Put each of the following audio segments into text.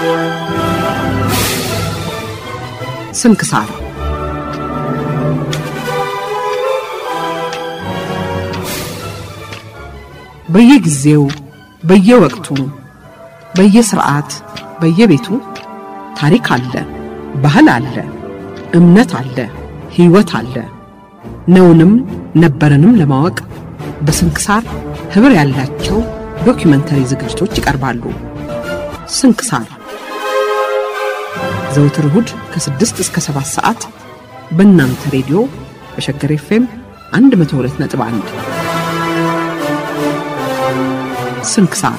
ስንክሳር በየጊዜው በየወቅቱ በየሥርዓት በየቤቱ ታሪክ አለ፣ ባህል አለ፣ እምነት አለ፣ ሕይወት አለ። ነውንም ነበርንም ለማወቅ በስንክሳር ህብር ያላቸው ዶክመንተሪ ዝግጅቶች ይቀርባሉ። ስንክሳር ዘወትር እሁድ ከ6 እስከ 7 ሰዓት በእናንተ ሬዲዮ በሸገር ኤፍኤም 102.1 ስንክሳር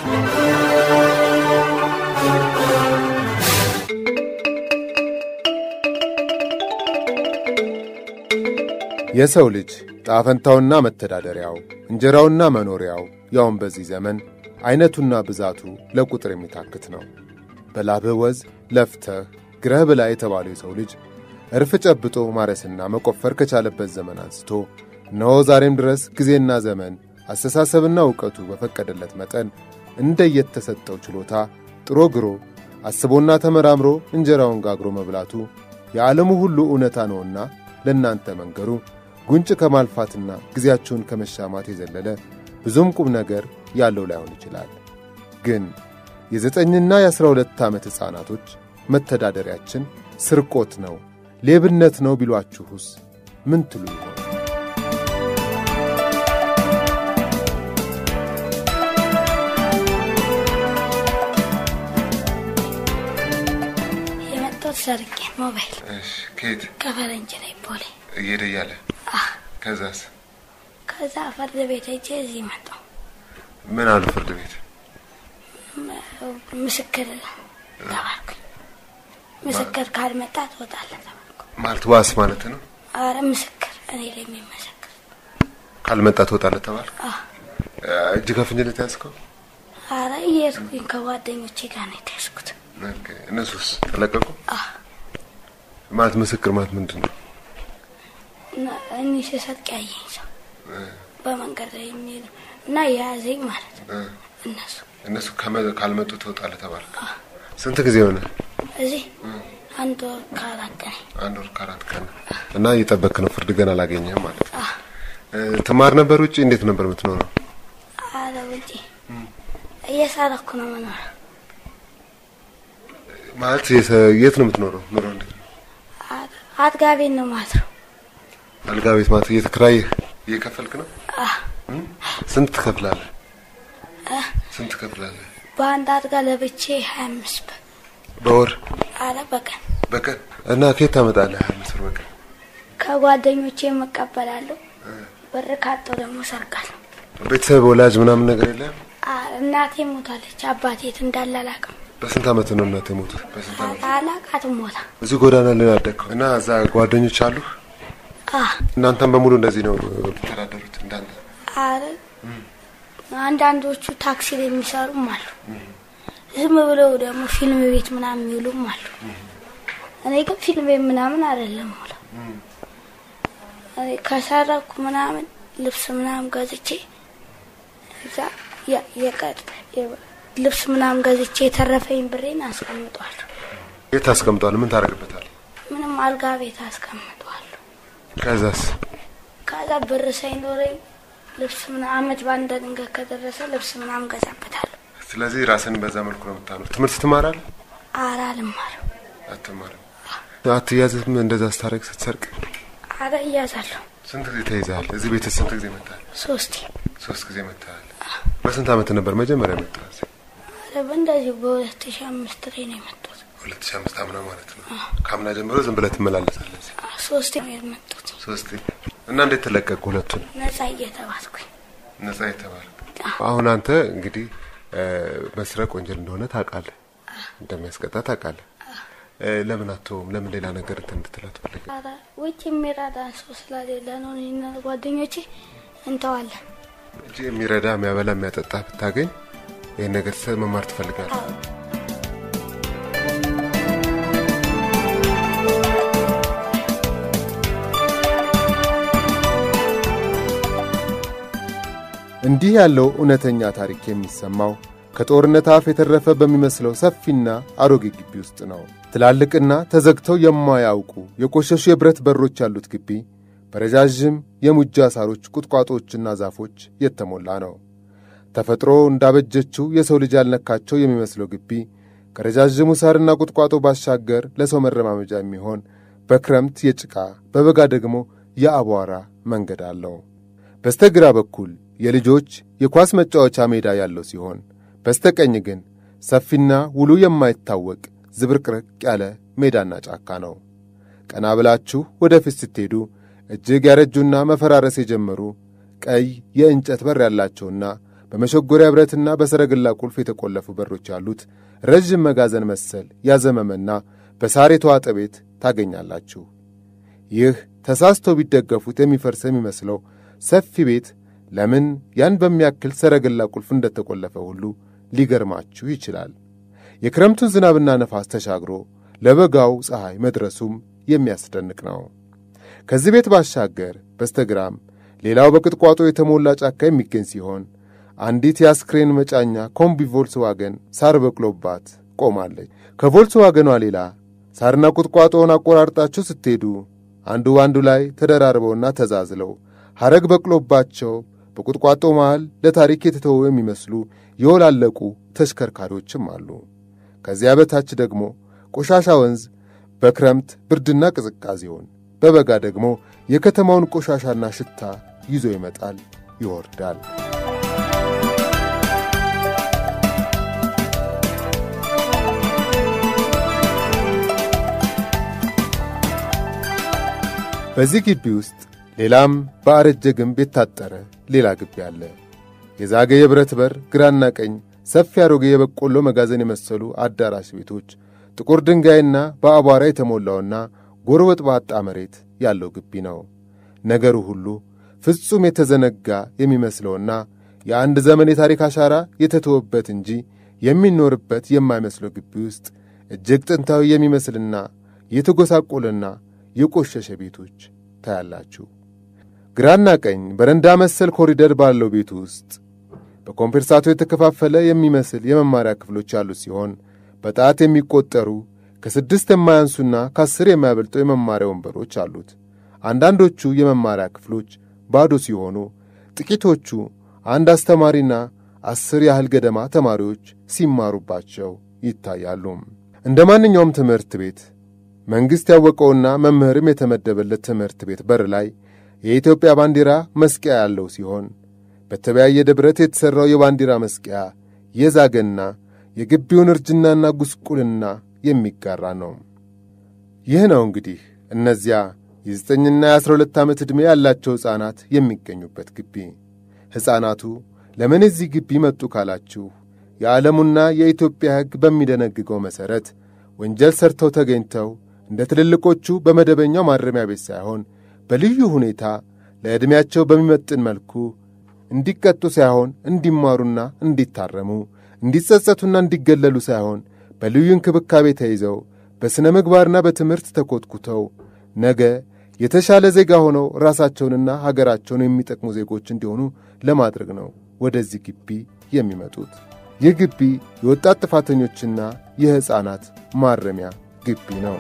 የሰው ልጅ ጣፈንታውና መተዳደሪያው እንጀራውና መኖሪያው ያውን በዚህ ዘመን አይነቱና ብዛቱ ለቁጥር የሚታክት ነው። በላብህ ወዝ ለፍተህ ግረህ ብላ የተባለው የሰው ልጅ እርፍ ጨብጦ ማረስና መቆፈር ከቻለበት ዘመን አንስቶ ነው ዛሬም ድረስ ጊዜና ዘመን አስተሳሰብና ዕውቀቱ በፈቀደለት መጠን እንደየተሰጠው ችሎታ ጥሮ ግሮ አስቦና ተመራምሮ እንጀራውን ጋግሮ መብላቱ የዓለሙ ሁሉ እውነታ ነውና ለእናንተ መንገሩ ጉንጭ ከማልፋትና ጊዜያችሁን ከመሻማት የዘለለ ብዙም ቁም ነገር ያለው ላይሆን ይችላል። ግን የ9ና የ12 ዓመት ሕፃናቶች መተዳደሪያችን ስርቆት ነው፣ ሌብነት ነው ቢሏችሁስ ምን ትሉ ይሆን? የመጣው ሰርቄ ሞባይል እሺ፣ ከየት? ከፈረንጅ ላይ ፖሊ እየደያለ ከዛስ? ከዛ ፍርድ ቤት ሄጄ እዚህ መጣሁ። ምን አሉ ፍርድ ቤት? ምስክር ተባልኩ። ምስክር ካልመጣ ትወጣለህ ተባልኩ። ማለት ዋስ ማለት ነው? አረ ምስክር እኔ ላይ የሚመሰክር ካልመጣ ትወጣለህ ተባልኩ። እጅ ከፍንጅ ነው ተያዝከው? አረ የሄድኩኝ ከጓደኞቼ ጋር ነው የተያዝኩት። እነሱስ ተለቀቁ? ማለት ምስክር ማለት ምንድን ነው? እኔ ስሰጥቅ ያየኝ ሰው በመንገድ ላይ የሚሄድ እና ያዘኝ ማለት እነሱ ካልመጡ ትወጣለህ ተባልኩ። ስንት ጊዜ ሆነ እዚህ? አንድ ወር ከአራት ቀን እና እየጠበቅክ ነው? ፍርድ ገና አላገኘህም ማለት ነው? ትማር ነበር ውጪ? እንዴት ነበር የምትኖረው? አረ ውጪ እየሰራኩ ነው የምኖረው። ማለት የት ነው የምትኖረው? ኑሮ እንዴት ነው? አጥጋቤት ነው ማለት ነው። አልጋ ቤት ማለት እየተከራየህ እየከፈልክ ነው? ስንት ትከፍላለህ? ስንት ትከፍላለህ? በአንድ አልጋ ለብቻ 25 ብር በወር? አረ በቀን እና ከየት ታመጣለህ 25 ብር በቀን? ከጓደኞቼ መቀበላለሁ። ብር ካጣሁ ደግሞ ሰርቃለሁ። ቤተሰብ ወላጅ ምናምን ነገር የለም? እናቴ ሞታለች። አባቴ እንዳለ አላውቅም። በስንት ዓመት ነው እናቴ ሞተች? በስንት ዓመት? አላውቃትም። ሞታ እዚህ ጎዳና ላይ አደግከው እና እዛ ጓደኞች አሉ? እናንተም በሙሉ እንደዚህ ነው ተዳደሩት እንዳንተ? አረ አንዳንዶቹ ታክሲ ላይ የሚሰሩም አሉ። ዝም ብለው ደግሞ ፊልም ቤት ምናምን የሚውሉም አሉ። እኔ ግን ፊልም ቤት ምናምን አይደለም ሙሉ እኔ ከሰራኩ ምናምን ልብስ ምናምን ገዝቼ እዛ ልብስ ምናምን ገዝቼ የተረፈኝ ብሬን አስቀምጧለሁ። የት አስቀምጧል? ምን ታረግበታል? ምንም አልጋ ቤት አስቀምጧለሁ። ከዛ ብር ሳይኖረኝ ልብስ ምናምን አመት ባንድ ድንገት ከደረሰ ልብስ ምናምን ገዛበታለሁ። ስለዚህ ራስን በዛ መልኩ ነው የምታኖር። ትምህርት ትማራለህ? አረ አልማርም። አትማርም? አትያዝም እንደዛ ስታረግ ስትሰርቅ? አረ እያዛለሁ። ስንት ጊዜ ተይዘሃል? እዚህ ቤት ስንት ጊዜ መጣህ? 3 ጊዜ መጣህ። በስንት ዓመት ነበር መጀመሪያ መጣህ? አረ በእንደዚህ በ2005 ላይ ነው የመጣሁት። 2005 አምና ማለት ነው። ካምና ጀምሮ ዝም ብለህ ትመላለሳለህ? 3 ነው የመጣሁት። 3 እና እንዴት ተለቀቁ ሁለቱን? ነፃ እየተባልኩኝ። ነፃ እየተባልኩ። አሁን አንተ እንግዲህ መስረቅ ወንጀል እንደሆነ ታውቃለህ፣ እንደሚያስቀጣ ታውቃለህ። ለምን አትተውም? ለምን ሌላ ነገር እንድትላት ፈልገህ? አረ ውጪ የሚረዳ ሰው ስለሌለ ነው። እኔና ጓደኞቼ እንተዋለን እንጂ የሚረዳ የሚያበላ የሚያጠጣ ብታገኝ ይሄን ነገር መማር ትፈልጋለህ? እንዲህ ያለው እውነተኛ ታሪክ የሚሰማው ከጦርነት አፍ የተረፈ በሚመስለው ሰፊና አሮጌ ግቢ ውስጥ ነው። ትላልቅና ተዘግተው የማያውቁ የቆሸሹ የብረት በሮች ያሉት ግቢ በረጃጅም የሙጃ ሳሮች፣ ቁጥቋጦዎችና ዛፎች የተሞላ ነው። ተፈጥሮ እንዳበጀችው የሰው ልጅ ያልነካቸው የሚመስለው ግቢ ከረጃጅሙ ሳርና ቁጥቋጦ ባሻገር ለሰው መረማመጃ የሚሆን በክረምት የጭቃ በበጋ ደግሞ የአቧራ መንገድ አለው። በስተግራ በኩል የልጆች የኳስ መጫወቻ ሜዳ ያለው ሲሆን በስተቀኝ ግን ሰፊና ውሉ የማይታወቅ ዝብርቅርቅ ያለ ሜዳና ጫካ ነው። ቀና ብላችሁ ወደፊት ስትሄዱ እጅግ ያረጁና መፈራረስ የጀመሩ ቀይ የእንጨት በር ያላቸውና በመሸጎሪያ ብረትና በሰረግላ ቁልፍ የተቆለፉ በሮች ያሉት ረጅም መጋዘን መሰል ያዘመመና በሳር የተዋጠ ቤት ታገኛላችሁ። ይህ ተሳስተው ቢደገፉት የሚፈርስ የሚመስለው ሰፊ ቤት ለምን ያን በሚያክል ሰረግላ ቁልፍ እንደተቆለፈ ሁሉ ሊገርማችሁ ይችላል። የክረምቱን ዝናብና ነፋስ ተሻግሮ ለበጋው ፀሐይ መድረሱም የሚያስደንቅ ነው። ከዚህ ቤት ባሻገር በስተግራም ሌላው በቁጥቋጦ የተሞላ ጫካ የሚገኝ ሲሆን አንዲት የአስክሬን መጫኛ ኮምቢ ቮልስዋገን ሳር በቅሎባት ቆማለች። ከቮልስዋገኗ ሌላ ሳርና ቁጥቋጦውን አቆራርጣችሁ ስትሄዱ አንዱ ባንዱ ላይ ተደራርበውና ተዛዝለው ሐረግ በቅሎባቸው በቁጥቋጦ መሃል ለታሪክ የተተወው የሚመስሉ የወላለቁ ተሽከርካሪዎችም አሉ። ከዚያ በታች ደግሞ ቆሻሻ ወንዝ በክረምት ብርድና ቅዝቃዜውን፣ በበጋ ደግሞ የከተማውን ቆሻሻና ሽታ ይዞ ይመጣል ይወርዳል። በዚህ ግቢ ውስጥ ሌላም በአረጀ ግንብ የታጠረ ሌላ ግቢ አለ። የዛገ የብረት በር፣ ግራና ቀኝ ሰፊ አሮጌ የበቆሎ መጋዘን የመሰሉ አዳራሽ ቤቶች፣ ጥቁር ድንጋይና በአቧራ የተሞላውና ጎርበጥ ባጣ መሬት ያለው ግቢ ነው። ነገሩ ሁሉ ፍጹም የተዘነጋ የሚመስለውና የአንድ ዘመን የታሪክ አሻራ የተተወበት እንጂ የሚኖርበት የማይመስለው ግቢ ውስጥ እጅግ ጥንታዊ የሚመስልና የተጎሳቆለና የቆሸሸ ቤቶች ታያላችሁ። ግራና ቀኝ በረንዳ መሰል ኮሪደር ባለው ቤት ውስጥ በኮምፐርሳቶ የተከፋፈለ የሚመስል የመማሪያ ክፍሎች ያሉት ሲሆን በጣት የሚቆጠሩ ከ6 የማያንሱና ከ10 የማይበልጡ የመማሪያ ወንበሮች አሉት። አንዳንዶቹ የመማሪያ ክፍሎች ባዶ ሲሆኑ ጥቂቶቹ አንድ አስተማሪና 10 ያህል ገደማ ተማሪዎች ሲማሩባቸው ይታያሉ። እንደ ማንኛውም ትምህርት ቤት መንግሥት ያወቀውና መምህርም የተመደበለት ትምህርት ቤት በር ላይ የኢትዮጵያ ባንዲራ መስቂያ ያለው ሲሆን በተለያየ ደብረት የተሠራው የባንዲራ መስቂያ የዛገና የግቢውን እርጅናና ጉስቁልና የሚጋራ ነው። ይህ ነው እንግዲህ እነዚያ የ9ና የ12 ዓመት ዕድሜ ያላቸው ሕፃናት የሚገኙበት ግቢ። ሕፃናቱ ለምን እዚህ ግቢ መጡ ካላችሁ የዓለሙና የኢትዮጵያ ሕግ በሚደነግገው መሠረት ወንጀል ሰርተው ተገኝተው እንደ ትልልቆቹ በመደበኛው ማረሚያ ቤት ሳይሆን በልዩ ሁኔታ ለዕድሜያቸው በሚመጥን መልኩ እንዲቀጡ ሳይሆን እንዲማሩና እንዲታረሙ፣ እንዲጸጸቱና እንዲገለሉ ሳይሆን በልዩ እንክብካቤ ተይዘው በሥነ ምግባርና በትምህርት ተኮትኩተው ነገ የተሻለ ዜጋ ሆነው ራሳቸውንና ሀገራቸውን የሚጠቅሙ ዜጎች እንዲሆኑ ለማድረግ ነው ወደዚህ ግቢ የሚመጡት። ይህ ግቢ የወጣት ጥፋተኞችና የሕፃናት ማረሚያ ግቢ ነው።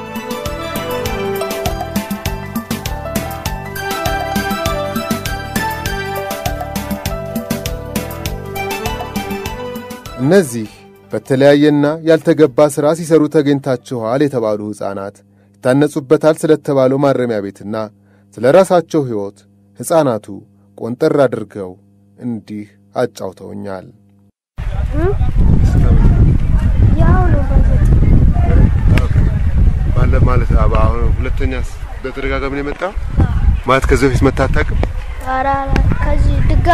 እነዚህ በተለያየና ያልተገባ ሥራ ሲሰሩ ተገኝታችኋል የተባሉ ሕፃናት ይታነጹበታል ስለተባለው ማረሚያ ቤትና ስለ ራሳቸው ሕይወት ሕፃናቱ ቆንጠር አድርገው እንዲህ አጫውተውኛል። ያው ነው ማለት አሁን ሁለተኛ በተደጋጋሚ ነው የመጣው ማለት ከዚህ በፊት መታጣቅም አራ ከዚህ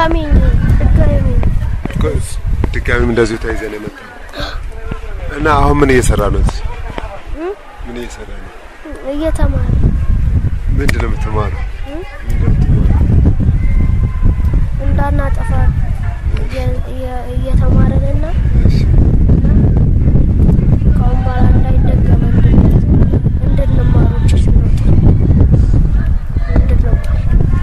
ድጋሚም እንደዚህ ተይዘን የመጣው እና አሁን ምን እየሰራ ነው? ምን እየሰራ ነው? እየተማረ ምንድነው የምትማረው? እንዳናጠፋ እየተማረንና ከአምባላ እንዳይደገመን እንድንማሮች ሲኖር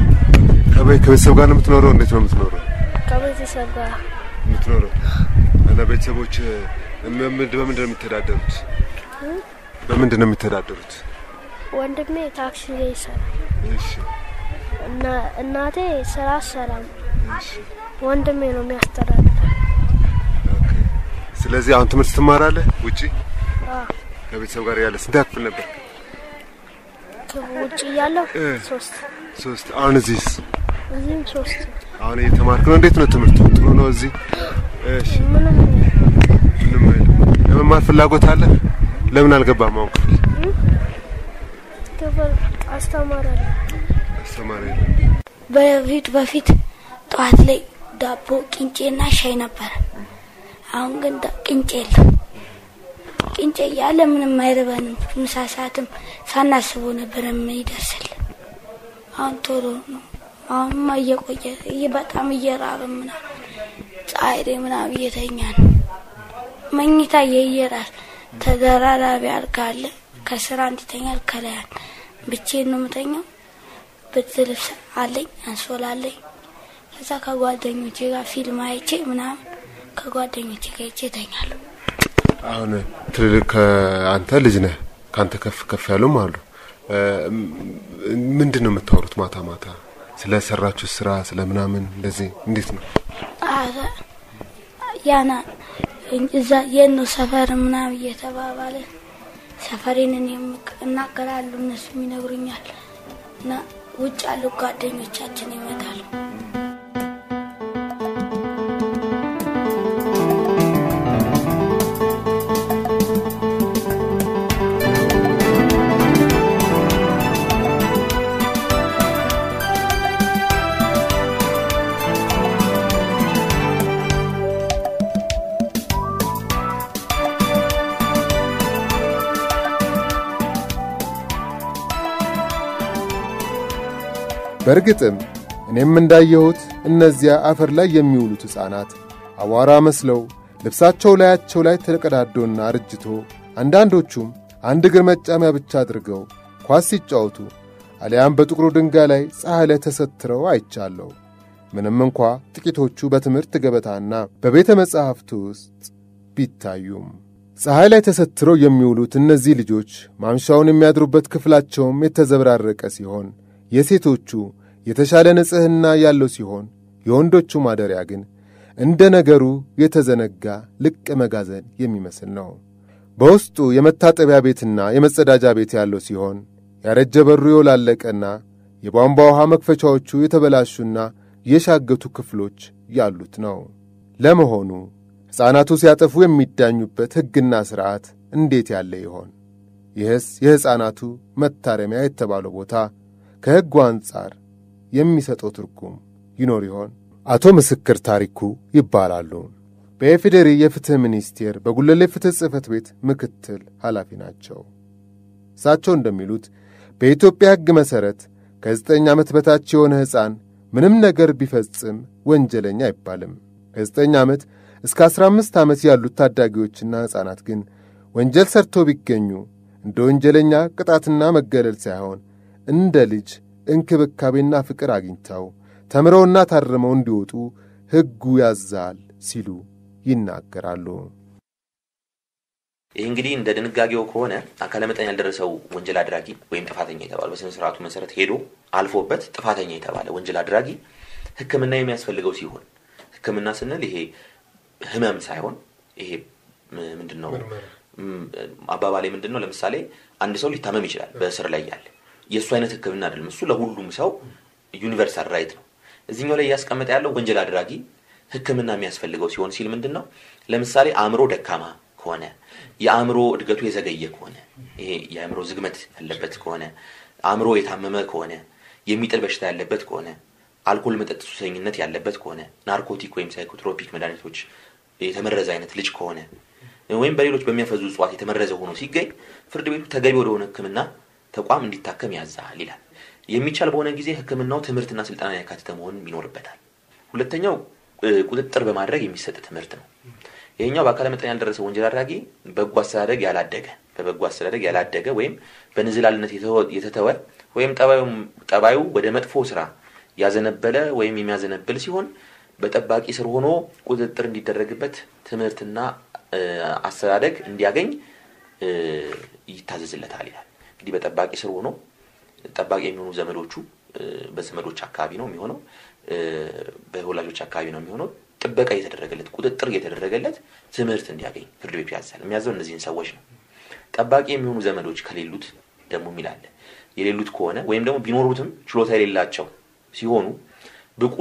ከቤተሰብ ጋር ነው የምትኖረው? እንዴት ነው የምትኖረው? ከቤተሰብ ጋር የምትኖረው? ቤተሰቦች በምንድን ነው የሚተዳደሩት? በምንድን ነው የሚተዳደሩት? ወንድሜ ታክሲ ላይ ይሰራል። እሺ። እና እናቴ ስራ አትሰራም። እሺ። ወንድሜ ነው የሚያስተዳድረው። ኦኬ። ስለዚህ አሁን ትምህርት ትማራለህ ውጪ? አዎ። ከቤተሰብ ጋር ያለ ስንት ክፍል ነበር? ውጪ ያለው 3 አሁን እዚህም 3 አሁን እየተማርክ ነው? እንዴት ነው ትምህርቱ? ጥሩ ነው እዚህ? እሺ። ምንም ለመማር ፍላጎት አለ? ለምን አልገባህም? አሁን ክፍል አስተማሪ በፊት ጧት ላይ ዳቦ ቅንጬና ሻይ ነበር። አሁን ግን ቅንጬ የለም። ቅንጬ ያለ ምንም አይረባንም። ምሳ ሰዓትም ሳናስበው ነበር የሚደርስል። አሁን ቶሎ ነው። አሁንማ እየቆየ በጣም እየራበን ምናምን ፀሐይ ላይ ምናምን እየተኛን መኝታ የየራስ ተደራራቢ አልጋ አለ። ከስራ እንዲተኛል ከላያን ብቻዬን ነው የምተኛው። በትልብስ አለኝ አንሶላ አለኝ። ከዛ ከጓደኞቼ ጋር ፊልም አይቼ ምናምን ከጓደኞቼ ጋር እተኛለሁ። አሁን ትልቅ አንተ ልጅ ነህ፣ ካንተ ከፍ ያሉም አሉ። ምንድን ነው የምታወሩት ማታ? ስለሰራችሁ ስራ ስለምናምን እንደዚህ እንዴት ነው? ያና እዛ የነ ሰፈር ምናምን እየተባባለ ሰፈሬን እኔም እናገራለሁ፣ እነሱም ይነግሩኛል እና ውጭ ያሉ ጓደኞቻችን ይመጣሉ። በርግጥም እኔም እንዳየሁት እነዚያ አፈር ላይ የሚውሉት ሕፃናት አዋራ መስለው ልብሳቸው ላያቸው ላይ ተቀዳዶና አርጅቶ አንዳንዶቹም አንድ እግር መጫሚያ ብቻ አድርገው ኳስ ሲጫወቱ አሊያም በጥቁሩ ድንጋይ ላይ ፀሐይ ላይ ተሰትረው አይቻለሁ። ምንም እንኳ ጥቂቶቹ በትምህርት ገበታና በቤተ መጻሕፍት ውስጥ ቢታዩም ፀሐይ ላይ ተሰትረው የሚውሉት እነዚህ ልጆች ማምሻውን የሚያድሩበት ክፍላቸውም የተዘበራረቀ ሲሆን የሴቶቹ የተሻለ ንጽሕና ያለው ሲሆን የወንዶቹ ማደሪያ ግን እንደ ነገሩ የተዘነጋ ልቅ መጋዘን የሚመስል ነው። በውስጡ የመታጠቢያ ቤትና የመጸዳጃ ቤት ያለው ሲሆን ያረጀ በሩ የወላለቀና የቧንቧ ውሃ መክፈቻዎቹ የተበላሹና የሻገቱ ክፍሎች ያሉት ነው። ለመሆኑ ሕፃናቱ ሲያጠፉ የሚዳኙበት ሕግና ሥርዓት እንዴት ያለ ይሆን? ይህስ የሕፃናቱ መታረሚያ የተባለው ቦታ ከሕጉ አንጻር የሚሰጠው ትርጉም ይኖር ይሆን? አቶ ምስክር ታሪኩ ይባላሉ። በኢፌዴሪ የፍትሕ ሚኒስቴር በጉለሌ ፍትሕ ጽሕፈት ቤት ምክትል ኃላፊ ናቸው። እሳቸው እንደሚሉት በኢትዮጵያ ሕግ መሠረት ከ9 ዓመት በታች የሆነ ሕፃን ምንም ነገር ቢፈጽም ወንጀለኛ አይባልም። ከ9 ዓመት እስከ 15 ዓመት ያሉት ታዳጊዎችና ሕፃናት ግን ወንጀል ሰርተው ቢገኙ እንደ ወንጀለኛ ቅጣትና መገለል ሳይሆን እንደ ልጅ እንክብካቤና ፍቅር አግኝተው ተምረውና ታርመው እንዲወጡ ሕጉ ያዛል ሲሉ ይናገራሉ። ይህ እንግዲህ እንደ ድንጋጌው ከሆነ አካለ መጠን ያልደረሰው ወንጀል አድራጊ ወይም ጥፋተኛ የተባለ በስነ ስርዓቱ መሰረት ሄዶ አልፎበት ጥፋተኛ የተባለ ወንጀል አድራጊ ሕክምና የሚያስፈልገው ሲሆን ሕክምና ስንል ይሄ ህመም ሳይሆን ይሄ ምንድነው አባባሌ ምንድነው? ለምሳሌ አንድ ሰው ሊታመም ይችላል በእስር ላይ ያለ የሱ አይነት ሕክምና አይደለም። እሱ ለሁሉም ሰው ዩኒቨርሳል ራይት ነው። እዚህኛው ላይ ያስቀመጠ ያለው ወንጀል አድራጊ ሕክምና የሚያስፈልገው ሲሆን ሲል ምንድነው? ለምሳሌ አእምሮ ደካማ ከሆነ የአእምሮ እድገቱ የዘገየ ከሆነ ይሄ የአእምሮ ዝግመት ያለበት ከሆነ አእምሮ የታመመ ከሆነ የሚጥል በሽታ ያለበት ከሆነ አልኮል መጠጥ ሱሰኝነት ያለበት ከሆነ ናርኮቲክ ወይም ሳይኮትሮፒክ መድኃኒቶች የተመረዘ አይነት ልጅ ከሆነ ወይም በሌሎች በሚያፈዙ እጽዋት የተመረዘ ሆኖ ሲገኝ ፍርድ ቤቱ ተገቢ ወደሆነ ሕክምና ተቋም እንዲታከም ያዛል ይላል። የሚቻል በሆነ ጊዜ ሕክምናው ትምህርትና ስልጠና ያካተተ መሆን ይኖርበታል። ሁለተኛው ቁጥጥር በማድረግ የሚሰጥ ትምህርት ነው። ይሄኛው በአካለ መጠን ያልደረሰ ወንጀል አድራጊ በበጎ አስተዳደግ ያላደገ ወይም በንዝላልነት የተተወ ወይም ጠባዩ ወደ መጥፎ ስራ ያዘነበለ ወይም የሚያዘነብል ሲሆን በጠባቂ ስር ሆኖ ቁጥጥር እንዲደረግበት ትምህርትና አስተዳደግ እንዲያገኝ ይታዘዝለታል ይላል። እንግዲህ በጠባቂ ስር ሆኖ ጠባቂ የሚሆኑ ዘመዶቹ በዘመዶች አካባቢ ነው የሚሆነው በወላጆች አካባቢ ነው የሚሆነው ጥበቃ እየተደረገለት ቁጥጥር እየተደረገለት ትምህርት እንዲያገኝ ፍርድ ቤቱ ያዛል። የሚያዘው እነዚህን ሰዎች ነው። ጠባቂ የሚሆኑ ዘመዶች ከሌሉት ደግሞ ይላል የሌሉት ከሆነ ወይም ደግሞ ቢኖሩትም ችሎታ የሌላቸው ሲሆኑ ብቁ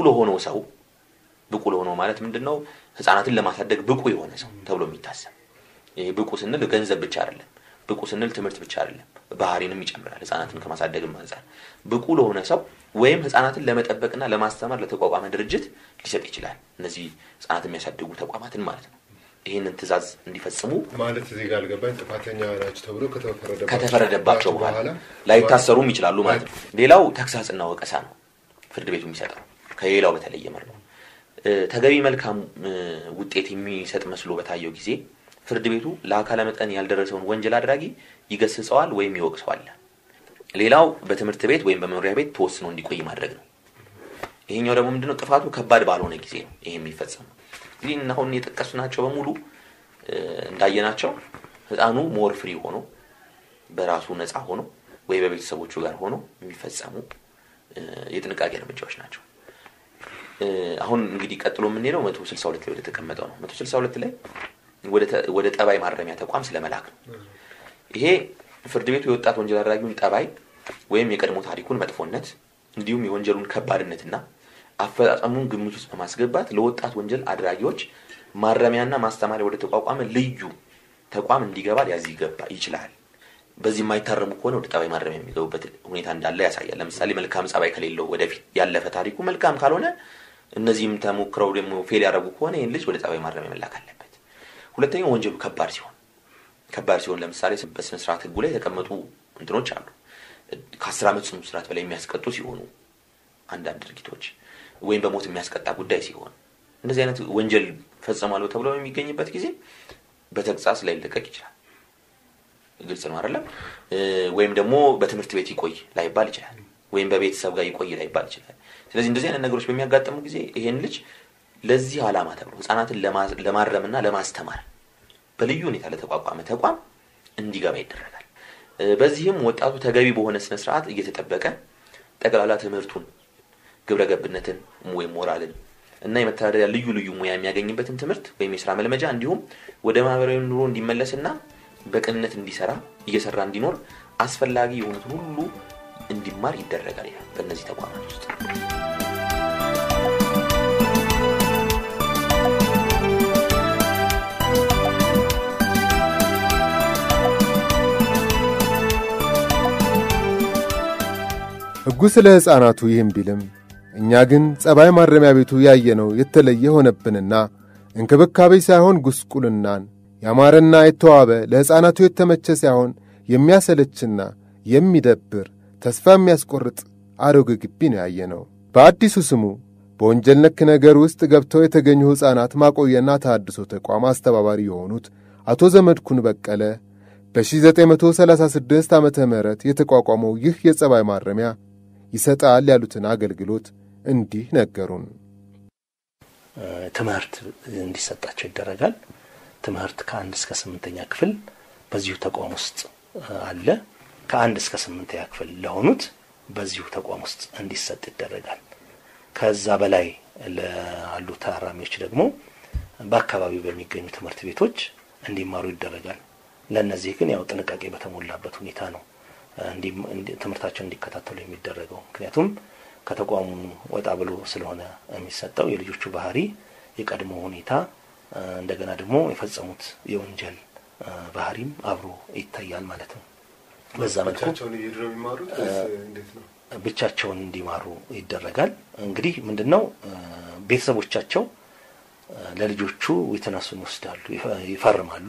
ለሆነው ማለት ምንድነው ህፃናትን ለማሳደግ ብቁ የሆነ ሰው ተብሎ የሚታሰብ ይሄ ብቁ ስንል ገንዘብ ብቻ አይደለም ብቁ ስንል ትምህርት ብቻ አይደለም ባህሪንም ይጨምራል ህፃናትን ከማሳደግም አንፃር ብቁ ለሆነ ሰው ወይም ህፃናትን ለመጠበቅና ለማስተማር ለተቋቋመ ድርጅት ሊሰጥ ይችላል እነዚህ ህፃናትን የሚያሳድጉ ተቋማትን ማለት ነው ይሄንን ትእዛዝ እንዲፈጽሙ ማለት እዚህ ጋር አልገባኝ ጥፋተኛ ናቸው ተብሎ ከተፈረደባቸው በኋላ ላይታሰሩም ይችላሉ ማለት ነው። ሌላው ተክሳጽና ወቀሳ ነው ፍርድ ቤቱ የሚሰጠው ከሌላው በተለየ መልኩ ተገቢ መልካም ውጤት የሚሰጥ መስሎ በታየው ጊዜ ፍርድ ቤቱ ለአካለ መጠን ያልደረሰውን ወንጀል አድራጊ ይገስጸዋል ወይም ይወቅሰዋል። ሌላው በትምህርት ቤት ወይም በመኖሪያ ቤት ተወስኖ እንዲቆይ ማድረግ ነው። ይሄኛው ደግሞ ምንድነው ጥፋቱ ከባድ ባልሆነ ጊዜ ነው ይሄ የሚፈጸመው። ግን አሁን የጠቀስናቸው በሙሉ እንዳየናቸው ህፃኑ ሞር ፍሪ ሆኖ በራሱ ነፃ ሆኖ ወይ በቤተሰቦቹ ጋር ሆኖ የሚፈጸሙ የጥንቃቄ እርምጃዎች ናቸው። አሁን እንግዲህ ቀጥሎ የምንሄደው 162 ላይ ወደ ተቀመጠው ነው። 162 ላይ ወደ ጠባይ ማረሚያ ተቋም ስለመላክ ነው። ይሄ ፍርድ ቤቱ የወጣት ወንጀል አድራጊውን ጠባይ ወይም የቀድሞ ታሪኩን መጥፎነት እንዲሁም የወንጀሉን ከባድነትና አፈጻጸሙን ግምት ውስጥ በማስገባት ለወጣት ወንጀል አድራጊዎች ማረሚያና ማስተማሪያ ወደ ተቋቋመ ልዩ ተቋም እንዲገባ ይችላል። በዚህ የማይታረሙ ከሆነ ወደ ጠባይ ማረሚያ የሚገቡበት ሁኔታ እንዳለ ያሳያል። ለምሳሌ መልካም ጸባይ ከሌለው ወደፊት ያለፈ ታሪኩ መልካም ካልሆነ እነዚህም ተሞክረው ደግሞ ፌል ያደረጉ ከሆነ ይሄን ልጅ ወደ ጠባይ ማረሚያ መላክ አለበት። ሁለተኛው ወንጀሉ ከባድ ሲሆን ለምሳሌ በስነ ስርዓት ህጉ ላይ የተቀመጡ እንትኖች አሉ። ከ10 ዓመት ጽኑ እስራት በላይ የሚያስቀጡ ሲሆኑ አንዳንድ ድርጊቶች ወይም በሞት የሚያስቀጣ ጉዳይ ሲሆን እንደዚህ አይነት ወንጀል ፈጽሟል ተብሎ የሚገኝበት ጊዜ በተግሳጽ ላይ ሊለቀቅ ይችላል። ግልጽ ነው አይደለም? ወይም ደግሞ በትምህርት ቤት ይቆይ ላይባል ይችላል ወይም በቤተሰብ ጋር ይቆይ ላይባል ይችላል። ስለዚህ እንደዚህ አይነት ነገሮች በሚያጋጥሙ ጊዜ ይሄን ልጅ ለዚህ ዓላማ ተብሎ ህፃናትን ለማረምና ለማስተማር በልዩ ሁኔታ ለተቋቋመ ተቋም እንዲገባ ይደረጋል። በዚህም ወጣቱ ተገቢ በሆነ ስነ ስርዓት እየተጠበቀ ጠቅላላ ትምህርቱን ግብረገብነትን ወይም ሞራልን እና የመተዳደሪያ ልዩ ሙያ የሚያገኝበትን ትምህርት ወይም የሥራ መልመጃ እንዲሁም ወደ ማህበራዊ ኑሮ እንዲመለስና በቅንነት እንዲሰራ እየሰራ እንዲኖር አስፈላጊ የሆኑትን ሁሉ እንዲማር ይደረጋል ይላል በእነዚህ ተቋማት ውስጥ። ሕጉ ስለ ሕፃናቱ ይህም ቢልም እኛ ግን ጸባይ ማረሚያ ቤቱ ያየነው የተለየ ሆነብንና እንክብካቤ ሳይሆን ጉስቁልናን ያማረና የተዋበ ለሕፃናቱ የተመቸ ሳይሆን የሚያሰለችና የሚደብር ተስፋ የሚያስቆርጥ አሮጌ ግቢ ነው ያየነው። በአዲሱ ስሙ በወንጀል ነክ ነገር ውስጥ ገብተው የተገኙ ሕፃናት ማቆየና ተሐድሶ ተቋም አስተባባሪ የሆኑት አቶ ዘመድኩን በቀለ በ1936 ዓመተ ምህረት የተቋቋመው ይህ የጸባይ ማረሚያ ይሰጣል ያሉትን አገልግሎት እንዲህ ነገሩን። ትምህርት እንዲሰጣቸው ይደረጋል። ትምህርት ከ1 እስከ 8ኛ ክፍል በዚሁ ተቋም ውስጥ አለ። ከ1 እስከ 8ኛ ክፍል ለሆኑት በዚሁ ተቋም ውስጥ እንዲሰጥ ይደረጋል። ከዛ በላይ ለአሉ ታራሚዎች ደግሞ በአካባቢው በሚገኙ ትምህርት ቤቶች እንዲማሩ ይደረጋል። ለነዚህ ግን ያው ጥንቃቄ በተሞላበት ሁኔታ ነው ትምህርታቸውን እንዲከታተሉ የሚደረገው። ምክንያቱም ከተቋሙ ወጣ ብሎ ስለሆነ የሚሰጠው የልጆቹ ባህሪ የቀድሞ ሁኔታ እንደገና ደግሞ የፈጸሙት የወንጀል ባህሪም አብሮ ይታያል ማለት ነው። በዛ መልኩ ብቻቸውን እንዲማሩ ይደረጋል። እንግዲህ ምንድነው ቤተሰቦቻቸው ለልጆቹ ዊትነሱን ይወስዳሉ፣ ይፈርማሉ።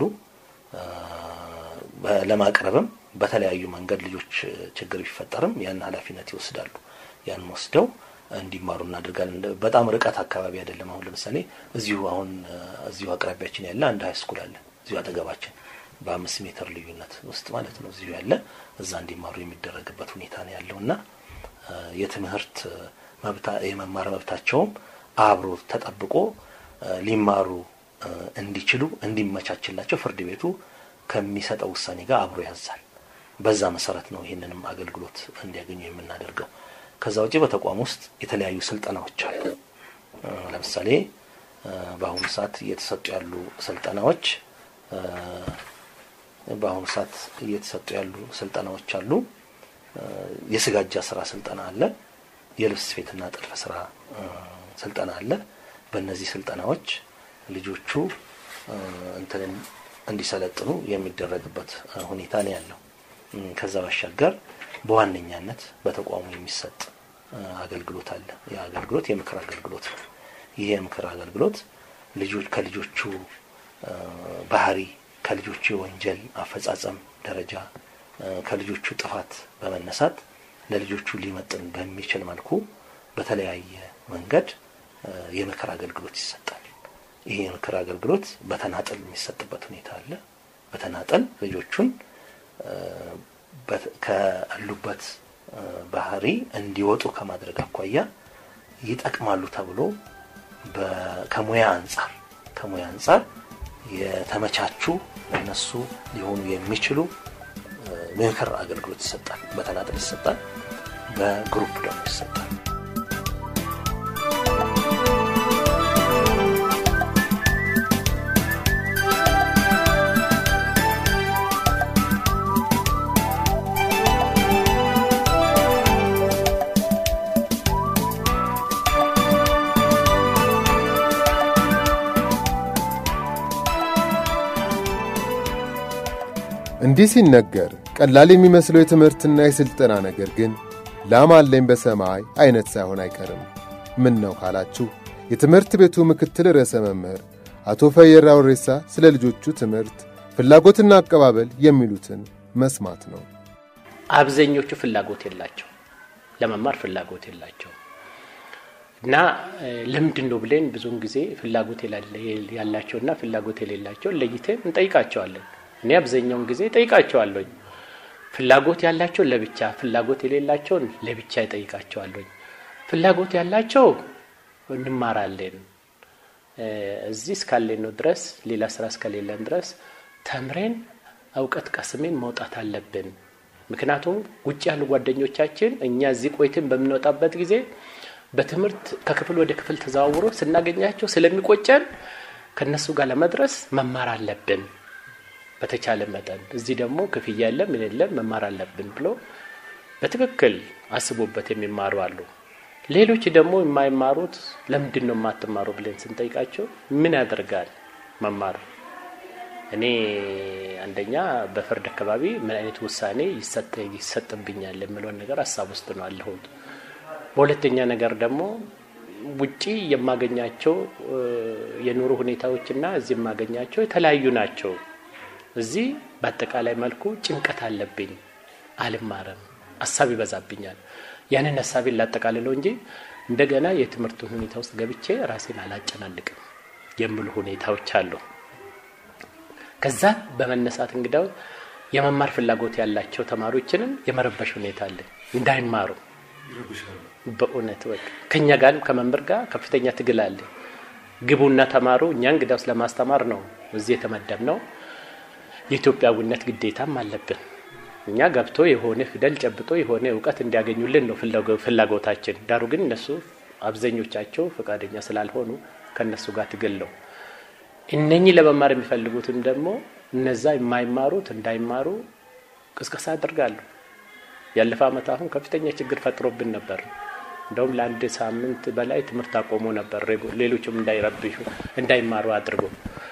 ለማቅረብም በተለያዩ መንገድ ልጆች ችግር ቢፈጠርም ያን ኃላፊነት ይወስዳሉ። ያን ወስደው እንዲማሩ እናደርጋለን። በጣም ርቀት አካባቢ አይደለም። አሁን ለምሳሌ እዚሁ አቅራቢያችን ያለ አንድ ሃይ ስኩል አለ እዚሁ አጠገባችን በ5 ሜትር ልዩነት ውስጥ ማለት ነው እዚሁ ያለ እዛ እንዲማሩ የሚደረግበት ሁኔታ ነው ያለውና የትምህርት የመማር መብታቸውም አብሮ ተጠብቆ ሊማሩ እንዲችሉ እንዲመቻችላቸው ፍርድ ቤቱ ከሚሰጠው ውሳኔ ጋር አብሮ ያዛል። በዛ መሰረት ነው ይሄንንም አገልግሎት እንዲያገኙ የምናደርገው። ከዛ ውጪ በተቋም ውስጥ የተለያዩ ስልጠናዎች አሉ። ለምሳሌ በአሁኑ ሰዓት እየተሰጡ ያሉ ስልጠናዎች አሉ። የስጋጃ ስራ ስልጠና አለ። የልብስ ስፌትና ጥልፍ ስራ ስልጠና አለ። በእነዚህ ስልጠናዎች ልጆቹ እንዲሰለጥኑ የሚደረግበት ሁኔታ ነው ያለው። ከዛ ባሻገር በዋነኛነት በተቋሙ የሚሰጥ አገልግሎት አለ። ያ አገልግሎት የምክር አገልግሎት ነው። ይሄ የምክር አገልግሎት ከልጆቹ ባህሪ፣ ከልጆቹ ወንጀል አፈጻጸም ደረጃ፣ ከልጆቹ ጥፋት በመነሳት ለልጆቹ ሊመጥን በሚችል መልኩ በተለያየ መንገድ የምክር አገልግሎት ይሰጣል። ይሄ የምክር አገልግሎት በተናጠል የሚሰጥበት ሁኔታ አለ። በተናጠል ልጆቹን ካሉበት ባህሪ እንዲወጡ ከማድረግ አኳያ ይጠቅማሉ ተብሎ ከሙያ አንፃር የተመቻቹ ለነሱ ሊሆኑ የሚችሉ ምክር አገልግሎት ይሰጣል። በተናጠል ይሰጣል፣ በግሩፕ ደግሞ ይሰጣል። እንዲህ ሲነገር ቀላል የሚመስለው የትምህርትና የስልጠና ነገር ግን ላም አለኝ በሰማይ አይነት ሳይሆን አይቀርም። ምን ነው ካላችሁ የትምህርት ቤቱ ምክትል ርዕሰ መምህር አቶ ፈየራ ወሬሳ ስለ ልጆቹ ትምህርት ፍላጎትና አቀባበል የሚሉትን መስማት ነው። አብዛኞቹ ፍላጎት የላቸው፣ ለመማር ፍላጎት የላቸው እና ለምንድነው ብለን ብዙን ጊዜ ፍላጎት ያላቸውና ፍላጎት የሌላቸው ለይተን እንጠይቃቸዋለን። እኔ አብዛኛውን ጊዜ ጠይቃቸዋለሁ። ፍላጎት ያላቸው ለብቻ፣ ፍላጎት የሌላቸው ለብቻ ይጠይቃቸዋለሁ። ፍላጎት ያላቸው እንማራለን፣ እዚህ እስካለን ነው ድረስ ሌላ ስራ እስከሌለን ድረስ ተምረን ዕውቀት ቀስመን መውጣት አለብን። ምክንያቱም ውጭ ያሉ ጓደኞቻችን እኛ እዚህ ቆይተን በመንወጣበት ጊዜ በትምህርት ከክፍል ወደ ክፍል ተዛውሮ ስናገኛቸው ስለሚቆጨን ከነሱ ጋር ለመድረስ መማር አለብን። በተቻለ መጠን እዚህ ደግሞ ክፍያ የለም ምን የለም መማር አለብን ብሎ በትክክል አስቦበት የሚማሩ አሉ። ሌሎች ደግሞ የማይማሩት ለምንድነው የማትማሩ ብለን ስንጠይቃቸው ምን ያደርጋል መማር፣ እኔ አንደኛ በፍርድ አካባቢ ምን አይነት ውሳኔ ይሰጥብኛል የሚለው ነገር ሐሳብ ውስጥ ነው አለሁት። በሁለተኛ ነገር ደግሞ ውጪ የማገኛቸው የኑሮ ሁኔታዎችና እዚህ የማገኛቸው የተለያዩ ናቸው። እዚህ በአጠቃላይ መልኩ ጭንቀት አለብኝ፣ አልማረም፣ ሐሳብ ይበዛብኛል። ያንን ሐሳቤን ላጠቃልለው እንጂ እንደገና የትምህርት ሁኔታ ውስጥ ገብቼ ራሴን አላጨናንቅም የሚሉ ሁኔታዎች አሉ። ከዛ በመነሳት እንግዳው የመማር ፍላጎት ያላቸው ተማሪዎችንም የመረበሽ ሁኔታ አለ። እንዳይማሩ በእውነት ወቅ ከኛ ጋር ከመምህር ጋር ከፍተኛ ትግል አለ። ግቡና ተማሩ፣ እኛ እንግዳውስ ለማስተማር ነው እዚህ የተመደብነው። የኢትዮጵያዊነት ግዴታም አለብን። እኛ ገብቶ የሆነ ፊደል ጨብጦ የሆነ ዕውቀት እንዲያገኙልን ነው ፍላጎታችን። ዳሩ ግን እነሱ አብዛኞቻቸው ፈቃደኛ ስላልሆኑ ከነሱ ጋር ትግል ነው። እነኚህ ለመማር የሚፈልጉትም ደግሞ እነዛ የማይማሩት እንዳይማሩ ቅስቀሳ ያደርጋሉ። ያለፈ ዓመት አሁን ከፍተኛ ችግር ፈጥሮብን ነበር። እንደውም ለአንድ ሳምንት በላይ ትምህርት አቆሞ ነበር። ሌሎችም እንዳይረብሹ እንዳይማሩ አድርጎ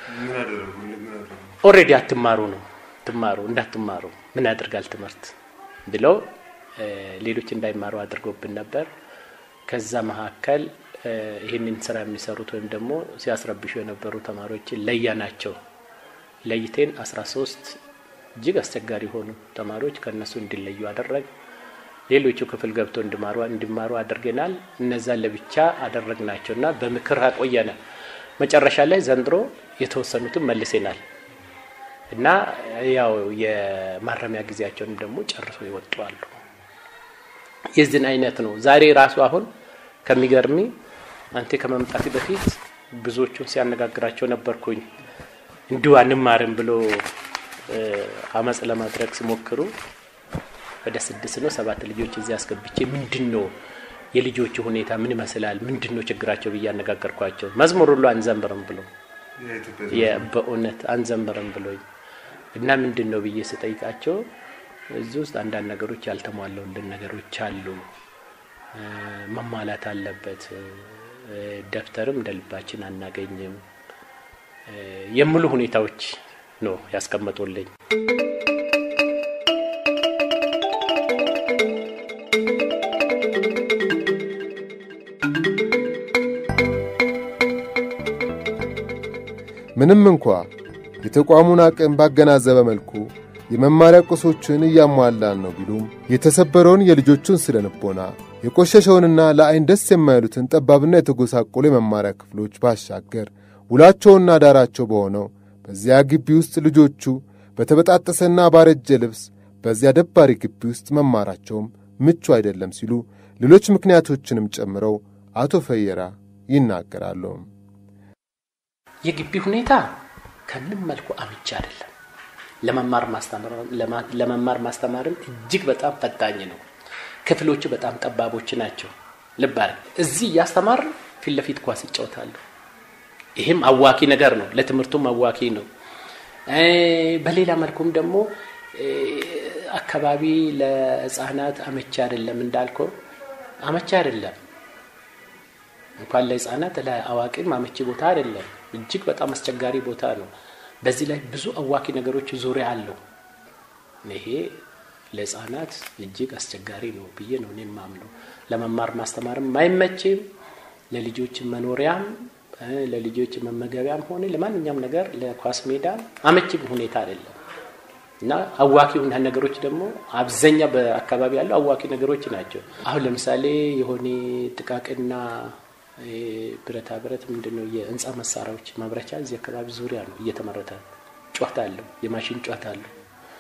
ኦሬዲ አትማሩ ነው እንዳትማሩ ምን ያደርጋል ትምህርት ብለው ሌሎች እንዳይማሩ አድርጎብን ነበር። ከዛ መካከል ይሄንን ስራ የሚሰሩት ወይም ደግሞ ሲያስረብሹ የነበሩ ተማሪዎችን ለያናቸው። ለይቴን 13 እጅግ አስቸጋሪ ሆኑ ተማሪዎች ከነሱ እንዲለዩ አደረግ። ሌሎቹ ክፍል ገብቶ እንዲማሩ አድርገናል። እነዛ ለብቻ አደረግናቸውና በምክር አቆየና መጨረሻ ላይ ዘንድሮ የተወሰኑትን መልሰናል እና ያው የማረሚያ ጊዜያቸውን ደግሞ ጨርሶ ይወጣሉ። የዚህን አይነት ነው ዛሬ ራሱ አሁን ከሚገርሚ አንተ ከመምጣት በፊት ብዙዎቹን ሲያነጋግራቸው ነበርኩኝ እንዲሁ አንማርም ብሎ አመጽ ለማድረግ ሲሞክሩ ወደ 6 ነው 7 ልጆች እዚህ አስገብቼ ምንድነው የልጆቹ ሁኔታ ምን ይመስላል ምንድነው ችግራቸው በያነጋገርኳቸው መዝሙር ሁሉ አንዘምርም ብሎ የበእውነት አንዘምርም ብሎ እና ምንድነው በየ ስጠይቃቸው እዚህ ውስጥ አንዳንድ ነገሮች ያልተሟሉልን ነገሮች አሉ መማላት አለበት ደፍተርም እንደልባችን አናገኝም የሙሉ ሁኔታዎች ነው ያስቀመጡልኝ ምንም እንኳን የተቋሙን አቅም ባገናዘበ መልኩ የመማሪያ ቁሶችን ያሟላል ነው ቢሉም የተሰበረውን የልጆቹን ስለንቦና የቆሸሸውንና ለአይን ደስ የማይሉትን ጠባብና የተጎሳቆሉ የመማሪያ ክፍሎች ባሻገር ውላቸውና ዳራቸው በሆነው በዚያ ግቢ ውስጥ ልጆቹ በተበጣጠሰና ባረጀ ልብስ በዚያ ደባሪ ግቢ ውስጥ መማራቸውም ምቹ አይደለም ሲሉ ሌሎች ምክንያቶችንም ጨምረው አቶ ፈየራ ይናገራሉ። የግቢ ሁኔታ ከምንም መልኩ አምጪ አይደለም ለመማር ማስተማርም እጅግ በጣም ፈታኝ ነው ክፍሎቹ በጣም ጠባቦች ናቸው ልባር እዚህ ያስተማር ፊት ለፊት ኳስ ይጫወታሉ ይሄም አዋኪ ነገር ነው ለትምርቱም አዋኪ ነው በሌላ መልኩም ደግሞ አካባቢ ለህፃናት አመቺ አይደለም እንዳልከው አመቺ አይደለም እንኳን ለህፃናት ለአዋቂም አመቺ ቦታ አይደለም እጅግ በጣም አስቸጋሪ ቦታ ነው በዚህ ላይ ብዙ አዋኪ ነገሮች ዙሪያ አሉ ይሄ ለህፃናት እጅግ አስቸጋሪ ነው ብዬ ነው እኔ ማምነው ለመማር ማስተማርም ማይመችም ለልጆች መኖሪያም ለልጆች መመገቢያም ሆነ ለማንኛውም ነገር ለኳስ ሜዳ አመቺ ሁኔታ አይደለም እና አዋኪው ነገሮች ደግሞ አብዛኛ በአካባቢ ያለው አዋኪ ነገሮች ናቸው አሁን ለምሳሌ የሆነ ጥቃቅና ብረታ ብረት ምንድነው የህንጻ መሳሪያዎች ማብራቻ እዚህ አካባቢ ዙሪያ ነው እየተመረተ ጫወታ አለው የማሽን ጫወታ አለው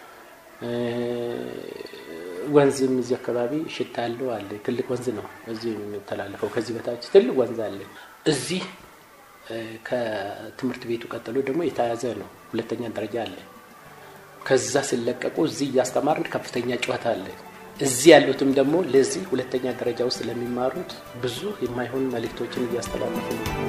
ወንዝም እዚህ አካባቢ ሽታለው አለ ትልቅ ወንዝ ነው እዚህ የሚተላለፈው ከዚህ በታች ትልቅ ወንዝ አለ እዚህ ከትምህርት ቤቱ ቀጥሎ ደግሞ የታያዘ ነው ሁለተኛ ደረጃ አለ ከዛ ሲለቀቁ እዚህ ያስተማርን ከፍተኛ ጫወታ አለ እዚህ ያሉትም ደግሞ ለዚህ ሁለተኛ ደረጃ ውስጥ ለሚማሩት ብዙ የማይሆን መልእክቶችን ያስተላልፋሉ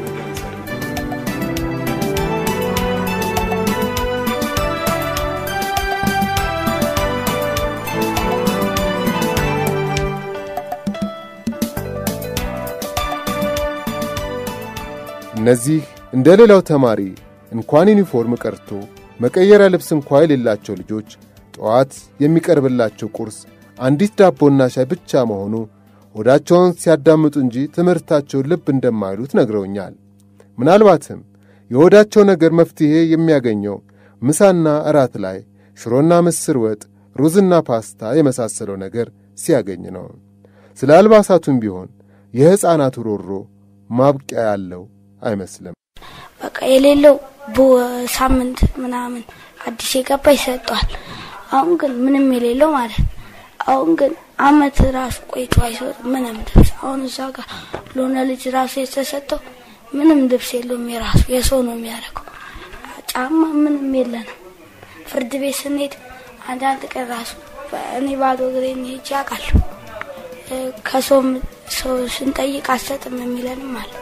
እነዚህ እንደሌላው ተማሪ እንኳን ዩኒፎርም ቀርቶ መቀየሪያ ልብስ እንኳን የሌላቸው ልጆች ጧት የሚቀርብላቸው ቁርስ አንዲት ዳቦና ሻይ ብቻ መሆኑ ወዳቸውን ሲያዳምጡ እንጂ ትምህርታቸውን ልብ እንደማይሉት ነግረውኛል። ምናልባትም የወዳቸው ነገር መፍትሄ የሚያገኘው ምሳና እራት ላይ ሽሮና ምስር ወጥ፣ ሩዝና ፓስታ የመሳሰለው ነገር ሲያገኝ ነው። ስለ አልባሳቱም ቢሆን የሕፃናቱ ሮሮ ማብቂያ ያለው አይመስልም። በቃ የሌለው በሳምንት ምናምን አዲስ የገባ ይሰጣል። አሁን ግን ምንም የሌለው ማለት አሁን ግን አመት ራስ ቆይቶ አይሰጥም ምንም ልብስ። አሁን እዛ ጋር ለሆነ ልጅ ራስ የተሰጠው ምንም ልብስ የለውም የራሱ የሰው ነው የሚያደርገው። ጫማ ምንም የለንም። ፍርድ ቤት ስንሄድ አንዳንድ ቀን ራሱ እኔ ባዶ እግሬን ሄጄ አውቃለሁ። ከሰው ስንጠይቅ አሰጥም የሚለንም አለ።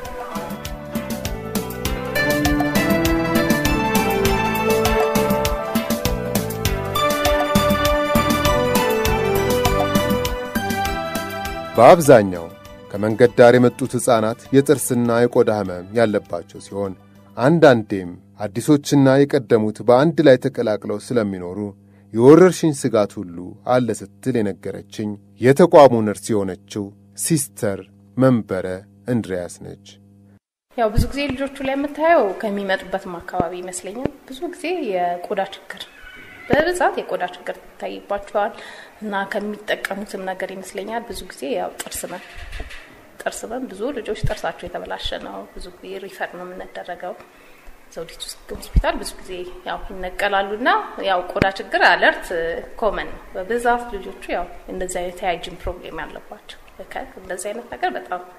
በአብዛኛው ከመንገድ ዳር የመጡት ሕፃናት የጥርስና የቆዳ ህመም ያለባቸው ሲሆን አንዳንዴም አዲሶችና የቀደሙት በአንድ ላይ ተቀላቅለው ስለሚኖሩ የወረርሽኝ ስጋት ሁሉ አለ ስትል የነገረችኝ የተቋሙ ነርስ የሆነችው ሲስተር መንበረ እንድሪያስ ነች። ያው ብዙ ጊዜ ልጆቹ ላይ የምታየው ከሚመጡበትም አካባቢ ይመስለኛል ብዙ ጊዜ የቆዳ ችግር በብዛት የቆዳ ችግር ታይባቸዋል እና ከሚጠቀሙትም ነገር ይመስለኛል ብዙ ጊዜ ያው ጥርስ ብዙ ልጆች ጥርሳቸው የተበላሸ ነው። ብዙ ጊዜ ሪፈር ነው የምንደረገው ዘውዲቱ ሆስፒታል ብዙ ጊዜ ያው ይነቀላሉና ያው ቆዳ ችግር አለርት ኮመን ነው። በብዛት ልጆቹ ያው እንደዚህ አይነት ሃይጂን ፕሮብሌም ያለባቸው እንደዚህ አይነት ነገር በጣም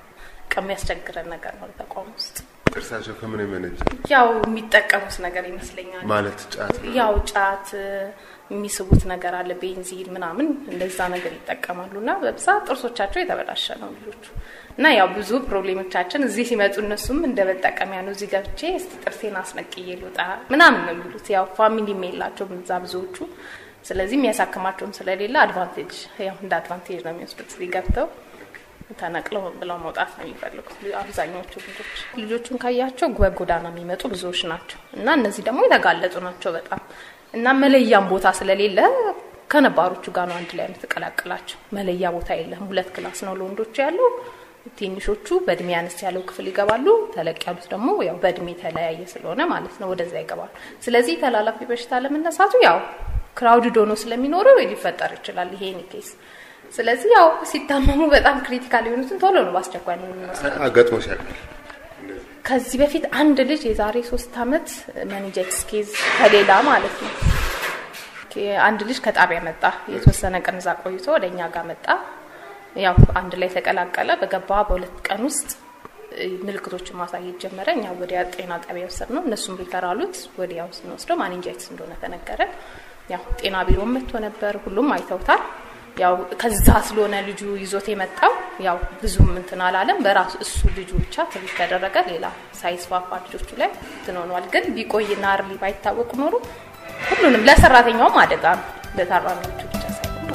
ከሚያስቸግረን ነገር ነው ተቋም ውስጥ እርሳቸው ከምን ይመነጭ ያው የሚጠቀሙት ነገር ይመስለኛል ማለት ጫት ያው ጫት የሚስቡት ነገር አለ ቤንዚን ምናምን እንደዛ ነገር ይጠቀማሉና በብዛት ጥርሶቻቸው የተበላሸ ነው ልጆቹ እና ያው ብዙ ፕሮብሌሞቻችን እዚህ ሲመጡ እነሱም እንደበጠቀሚያ ነው እዚህ ገብቼ እስቲ ጥርሴን አስነቅዬ ልውጣ ምናምን ነው የሚሉት ያው ፋሚሊ ሜላቸው ብዙዎቹ ስለዚህ የሚያሳክማቸውም ስለሌለ አድቫንቴጅ ያው እንደ አድቫንቴጅ ነው የሚወስዱት እዚህ ገብተው ተነቅለው ብለው መውጣት ነው የሚፈልጉት አብዛኞቹ ልጆቹን ካያቸው ጎዳና የሚመጡ ብዙዎች ናቸው እና እነዚህ ደግሞ የተጋለጡ ናቸው በጣም እና መለያም ቦታ ስለሌለ ከነባሮቹ ጋር ነው አንድ ላይ ተቀላቅላቸው መለያ ቦታ የለም ሁለት ክላስ ነው ለወንዶች ያለው ትንሾቹ በእድሜ ያነስ ያለው ክፍል ይገባሉ ተለቅ ያሉት ደግሞ ያው በእድሜ ተለያየ ስለሆነ ማለት ነው ወደዛ ይገባሉ ስለዚህ ተላላፊ በሽታ ለመነሳቱ ያው ክራውድድ ሆኖ ስለሚኖረው ሊፈጠር ይችላል ይሄን ኬስ ስለዚህ ያው ሲታመሙ በጣም ክሪቲካል የሆኑትን ቶሎ ነው ባስቸኳይ ነው የሚወስደው አጋጥሞሽ ያውቃል ከዚህ በፊት አንድ ልጅ የዛሬ 3 አመት ማኒጃይቲስ ኬዝ ከሌላ ማለት ነው አንድ ልጅ ከጣቢያ መጣ የተወሰነ ቀን እዛ ቆይቶ ወደኛ ጋር መጣ ያው አንድ ላይ ተቀላቀለ በገባ በሁለት ቀን ውስጥ ምልክቶችን ማሳየት ጀመረ እኛ ወዲያ ጤና ጣቢያ ወሰድነው እነሱም ሪፈራሉት ወዲያው ወስደው ማኒጃይቲስ እንደሆነ ተነገረ ያው ጤና ቢሮ መጥቶ ነበር ሁሉም አይተውታል ያው ከዛ ስለሆነ ልጁ ይዞት የመጣው ያው ብዙም እንትን አላለም በራሱ እሱ ልጁ ብቻ ትሪት ተደረገ ሌላ ሳይስፋፋ ልጆቹ ላይ ትኖኗል ግን ቢቆይና አርሊ ባይታወቅ ኖሮ ሁሉንም ለሰራተኛውም አደጋ ነው ለታራሚዎቹ ብቻ ሳይሆን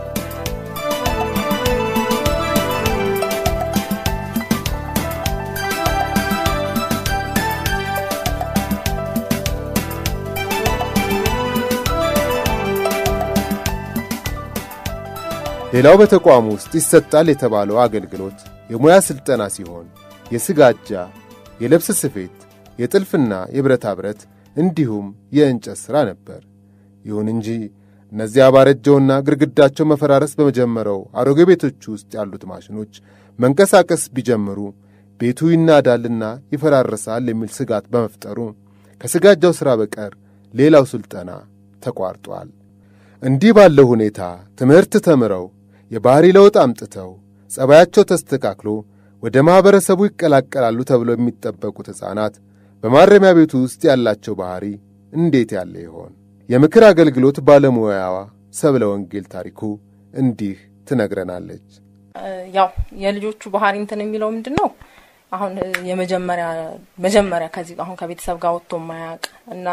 ሌላው በተቋሙ ውስጥ ይሰጣል የተባለው አገልግሎት የሙያ ስልጠና ሲሆን የስጋጃ የልብስ ስፌት የጥልፍና የብረታ ብረት እንዲሁም የእንጨት ሥራ ነበር ይሁን እንጂ እነዚያ ባረጀውና ግድግዳቸው መፈራረስ በመጀመሪያው አሮጌ ቤቶች ውስጥ ያሉት ማሽኖች መንቀሳቀስ ቢጀምሩ ቤቱ ይናዳልና ይፈራረሳል የሚል ስጋት በመፍጠሩ ከስጋጃው ሥራ በቀር ሌላው ስልጠና ተቋርጧል እንዲህ ባለው ሁኔታ ትምህርት ተምረው የባህሪ ለውጥ አምጥተው ጸባያቸው ተስተካክሎ ወደ ማህበረሰቡ ይቀላቀላሉ ተብለው የሚጠበቁት ሕፃናት በማረሚያ ቤቱ ውስጥ ያላቸው ባህሪ እንዴት ያለ ይሆን የምክር አገልግሎት ባለሙያዋ ሰብለ ወንጌል ታሪኩ እንዲህ ትነግረናለች ያው የልጆቹ ባህሪ እንትን የሚለው ምንድነው አሁን የመጀመሪያ ከዚህ አሁን ከቤተሰብ ጋር ወጥቶ ማያቅ እና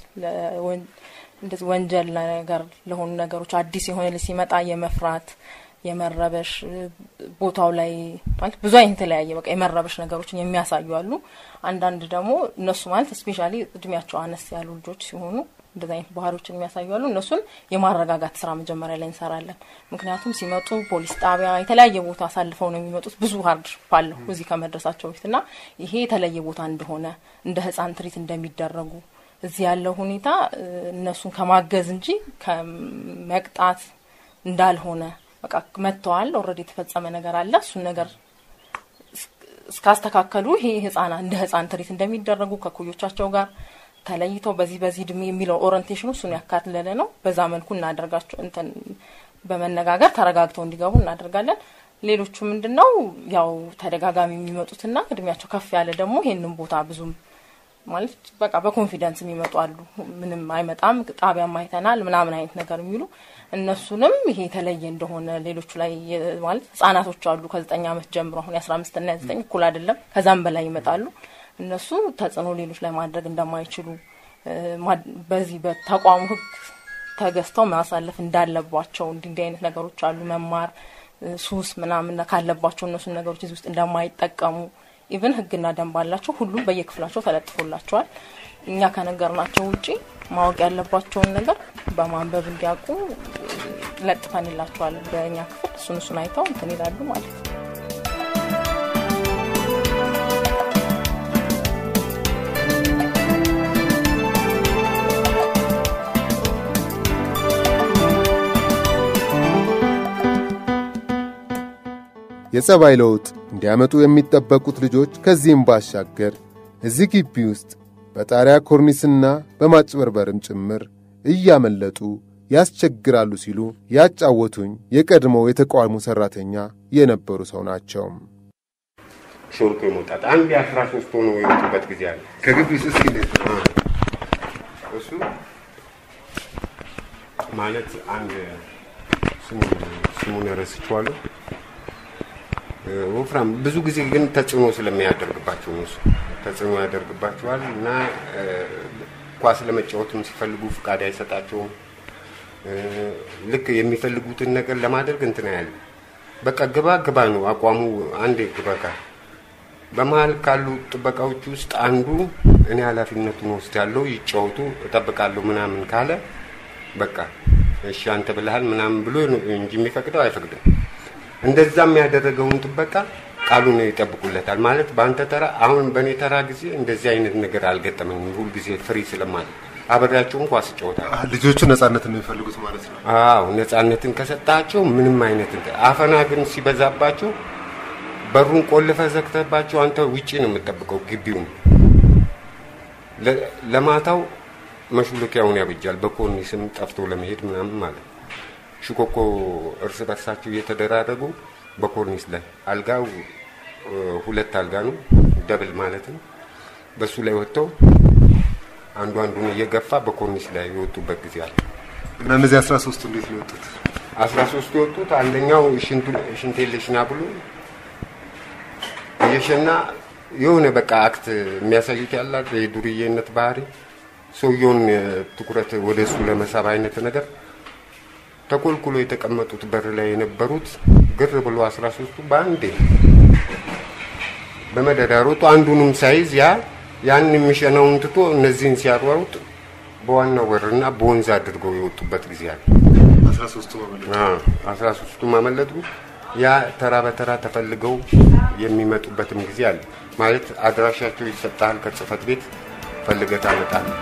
እንደዚህ ወንጀል ነገር ለሆኑ ነገሮች አዲስ የሆነ ልጅ ሲመጣ የመፍራት የመረበሽ ቦታው ላይ ማለት ብዙ አይነት ተለያየ በቃ የመረበሽ ነገሮችን የሚያሳዩ አሉ አንዳንድ ደግሞ እነሱ ማለት ስፔሻሊ እድሜያቸው አነስ ያሉ ልጆች ሲሆኑ እንደዛ አይነት ባህሪዎችን የሚያሳዩ አሉ እነሱን የማረጋጋት ስራ መጀመሪያ ላይ እንሰራለን ምክንያቱም ሲመጡ ፖሊስ ጣቢያ የተለያየ ቦታ አሳልፈው ነው የሚመጡት ብዙ ሃርድ ፋለው እዚህ ከመድረሳቸው በፊትና ይሄ የተለየ ቦታ እንደሆነ እንደ ህፃን ትሪት እንደሚደረጉ እዚህ ያለው ሁኔታ እነሱን ከማገዝ እንጂ ከመቅጣት እንዳልሆነ በቃ መተዋል ኦሬዲ ተፈጸመ ነገር አለ እሱ ነገር እስካስተካከሉ ይሄ ህፃና እንደ ህፃን ትሪት እንደሚደረጉ ከኩዮቻቸው ጋር ተለይተው በዚህ ድሜ የሚለው ኦሪንቴሽኑ እሱን ያካትለለ ነው በዛ መልኩ እናደርጋቸው እንትን በመነጋገር ተረጋግተው እንዲገቡ እናደርጋለን ሌሎቹ ምንድነው ያው ተደጋጋሚ የሚመጡትና እድሜያቸው ከፍ ያለ ደግሞ ይሄንን ቦታ ብዙም ማለት በቃ በኮንፊደንስ የሚመጡ አሉ ምንም አይመጣም ጣቢያ ማይተናል ምናምን አይነት ነገር የሚሉ እነሱንም ይሄ ተለየ እንደሆነ ሌሎቹ ላይ ማለት ህፃናቶች አሉ ከ9 አመት ጀምሮ አሁን 15 እና 9 እኩል አይደለም ከዛም በላይ ይመጣሉ እነሱ ተጽኖ ሌሎች ላይ ማድረግ እንደማይችሉ በዚህ በተቋሙ ህግ ተገስተው ማሳለፍ እንዳለባቸው እንዲህ አይነት ነገሮች አሉ መማር ሱስ ምናምን ካለባቸው እነሱ ነገሮች ውስጥ እንደማይጠቀሙ ኢቭን ህግና ደንብ አላቸው ሁሉም በየክፍላቸው ተለጥፎላቸዋል እኛ ከነገርናቸው ውጪ ማወቅ ያለባቸው ነገር በማንበብ እንዲያውቁ ለጥፈንላቸዋል በእኛ ክፍል እሱን አይተው እንትን ይላሉ ማለት ነው የጸባይ ለውጥ እንዲያመጡ የሚጠበቁት ልጆች ከዚህም ባሻገር እዚህ ግቢ ውስጥ በጣሪያ ኮርኒስና በማጭበርበርም ጭምር እያመለጡ ያስቸግራሉ ሲሉ ያጫወቱኝ የቀድሞው የተቋሙ ሰራተኛ የነበሩ ሰው ናቸው። ሾልኮ የመውጣት አንድ 13 ሆኖ የወጡበት ጊዜ አለ። ከግቢው እስኪ እንዴት ነው እሱ ማለት አንድ ስሙን ረስቼዋለሁ። ወፍራም ብዙ ጊዜ ግን ተጽዕኖ ስለሚያደርግባቸው ነው። እሱ ተጽዕኖ ያደርግባቸዋል እና ኳስ ለመጫወትም ሲፈልጉ ፍቃድ አይሰጣቸውም። ልክ የሚፈልጉትን ነገር ለማድረግ እንትን ያለ በቃ ግባ ነው አቋሙ። አንዴ ግባ በመሃል ካሉ ጥበቃዎች ውስጥ አንዱ እኔ ኃላፊነቱን ወስዳለሁ ይጫወቱ እጠብቃለሁ ምናምን ካለ በቃ እሺ አንተ ብለሃል ምናምን ብሎ እንጂ የሚፈቅደው አይፈቅድም። እንደዛም ያደረገውን ጥበቃ ቃሉን ይጠብቁለታል ማለት በአንተ ተራ አሁን በኔ ተራ ጊዜ እንደዚህ አይነት ነገር አልገጠመኝም። ሁሉ ጊዜ ፍሪ ስለማለት አብሬያቸውም ኳስ ጫወታለሁ። ልጆቹ ነፃነትን ነው የሚፈልጉት ማለት ነው። አዎ ነፃነትን ከሰጣቸው ምንም አይነት አፈና ግን ሲበዛባቸው በሩን ቆልፈህ ዘግተባቸው አንተ ውጪ ነው የምትጠብቀው ግቢውን። ለማታው መሽሎኪያውን ያበጃል በኮርኒስም ጠፍቶ ለመሄድ ምናምን ማለት ሽኮኮ እርስ በርሳቸው እየተደራረጉ በኮርኒስ ላይ አልጋው 2 አልጋ ነው ደብል ማለት ነው። በሱ ላይ ወጥተው አንዱን እየገፋ በኮርኒስ ላይ የወጡበት ጊዜ አለ። እና እነዚህ 13 እንዴት ነው የወጡት? 13 የወጡት አንደኛው ሽንቴሌሽና ብሎ የሸና የሆነ በቃ አክት የሚያሳዩት ያላት የዱርዬነት ባህሪ ሰውየውን ትኩረት ወደሱ ለመሳብ አይነት ነገር ተኮልኩሎ የተቀመጡት በር ላይ የነበሩት ግር ብሎ 13ቱ ባንዴ በመደዳሮቱ አንዱንም ሳይዝ ያን የሚሸናውን ትቶ እነዚህን ሲያሯሩጥ በዋናው በርና በወንዝ አድርገው የወጡበት ጊዜ አለ። 13ቱ ማመለጡ ያ ተራ በተራ ተፈልገው የሚመጡበትም ጊዜ አለ። ማለት አድራሻቸው ይሰጣል ከጽፈት ቤት ፈልገህ ታመጣለህ።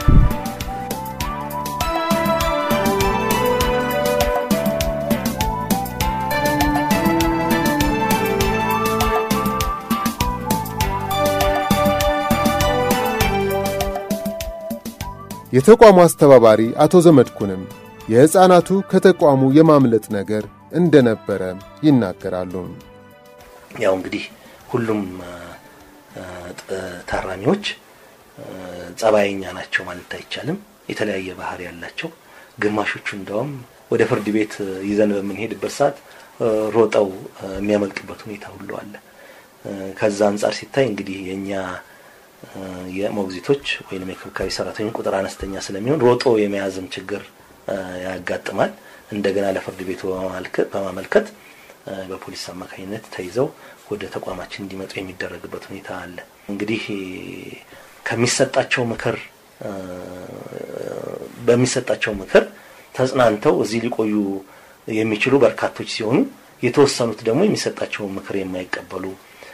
የተቋሙ አስተባባሪ አቶ ዘመድኩንም የሕፃናቱ ከተቋሙ የማምለጥ ነገር እንደነበረ ይናገራሉ። ያው እንግዲህ ሁሉም ታራሚዎች ጸባይኛ ናቸው ማለት አይቻልም። የተለያየ ባህሪ ያላቸው ግማሾቹ እንደውም ወደ ፍርድ ቤት ይዘን በመንሄድበት ሰዓት ሮጠው የሚያመልጡበት ሁኔታ ሁሉ አለ። ከዛ አንፃር ሲታይ እንግዲህ የኛ የሞግዚቶች ወይንም የክብካቤ ሰራተኞች ቁጥር አነስተኛ ስለሚሆን ሮጦ የመያዝም ችግር ያጋጥማል። እንደገና ለፍርድ ቤቱ በማመልከት በፖሊስ አማካኝነት ተይዘው ወደ ተቋማችን እንዲመጡ የሚደረግበት ሁኔታ አለ። እንግዲህ በሚሰጣቸው ምክር ተጽናንተው እዚህ ሊቆዩ የሚችሉ በርካቶች ሲሆኑ የተወሰኑት ደግሞ የሚሰጣቸው ምክር የማይቀበሉ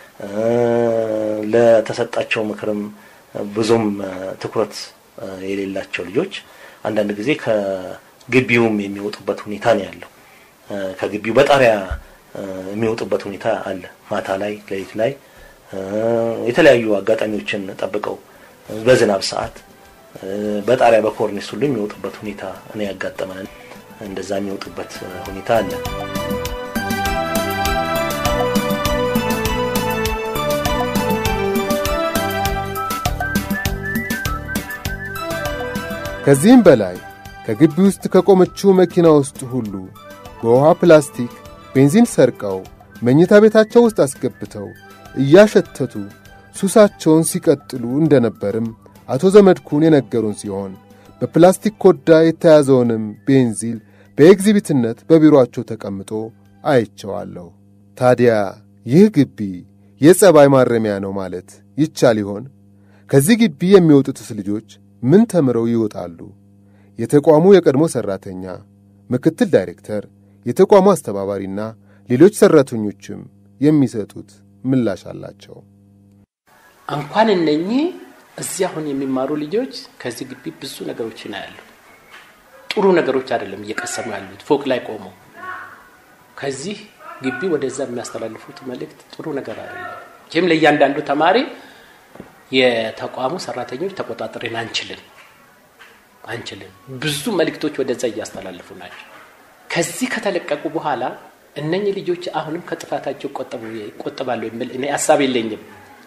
ለተሰጣቸው ምክርም ብዙም ትኩረት የሌላቸው ልጆች አንዳንድ ጊዜ ከግቢውም የሚወጡበት ሁኔታ ነው ያለው። ከግቢው በጣሪያ የሚወጡበት ሁኔታ አለ። ማታ ላይ ሌሊት ላይ የተለያዩ አጋጣሚዎችን ጠብቀው በዝናብ ሰዓት በጣሪያ በኮርኒስ ሁሉ የሚወጡበት ሁኔታ ነው ያጋጠመን። እንደዛ የሚወጡበት ሁኔታ አለ። ከዚህም በላይ ከግቢ ውስጥ ከቆመችው መኪና ውስጥ ሁሉ በውሃ ፕላስቲክ ቤንዚን ሰርቀው መኝታ ቤታቸው ውስጥ አስገብተው እያሸተቱ ሱሳቸውን ሲቀጥሉ እንደነበርም አቶ ዘመድኩን የነገሩን ሲሆን በፕላስቲክ ኮዳ የተያዘውንም ቤንዚል በኤግዚቢትነት በቢሮአቸው ተቀምጦ አይቼዋለሁ። ታዲያ ይህ ግቢ የጸባይ ማረሚያ ነው ማለት ይቻል ይሆን? ከዚህ ግቢ የሚወጡትስ ልጆች ምን ተምረው ይወጣሉ? የተቋሙ የቀድሞ ሰራተኛ፣ ምክትል ዳይሬክተር፣ የተቋሙ አስተባባሪና ሌሎች ሰራተኞችም የሚሰጡት ምላሽ አላቸው። እንኳን እነኚህ እዚህ አሁን የሚማሩ ልጆች ከዚህ ግቢ ብዙ ነገሮች ያያሉ። ጥሩ ነገሮች አይደለም እየቀሰሙ ያሉት። ፎቅ ላይ ቆመው ከዚህ ግቢ ወደዛ የሚያስተላልፉት መልእክት ጥሩ ነገር አይደለም። ጀም ለእያንዳንዱ ተማሪ የተቋሙ ሰራተኞች ተቆጣጣሪን አንችልም ብዙ መልእክቶች ወደዛ እያስተላልፉ ናቸው። ከዚህ ከተለቀቁ በኋላ እነኚህ ልጆች አሁንም ከጥፋታቸው ቆጥባሉ የሚል እኔ ሐሳብ የለኝም።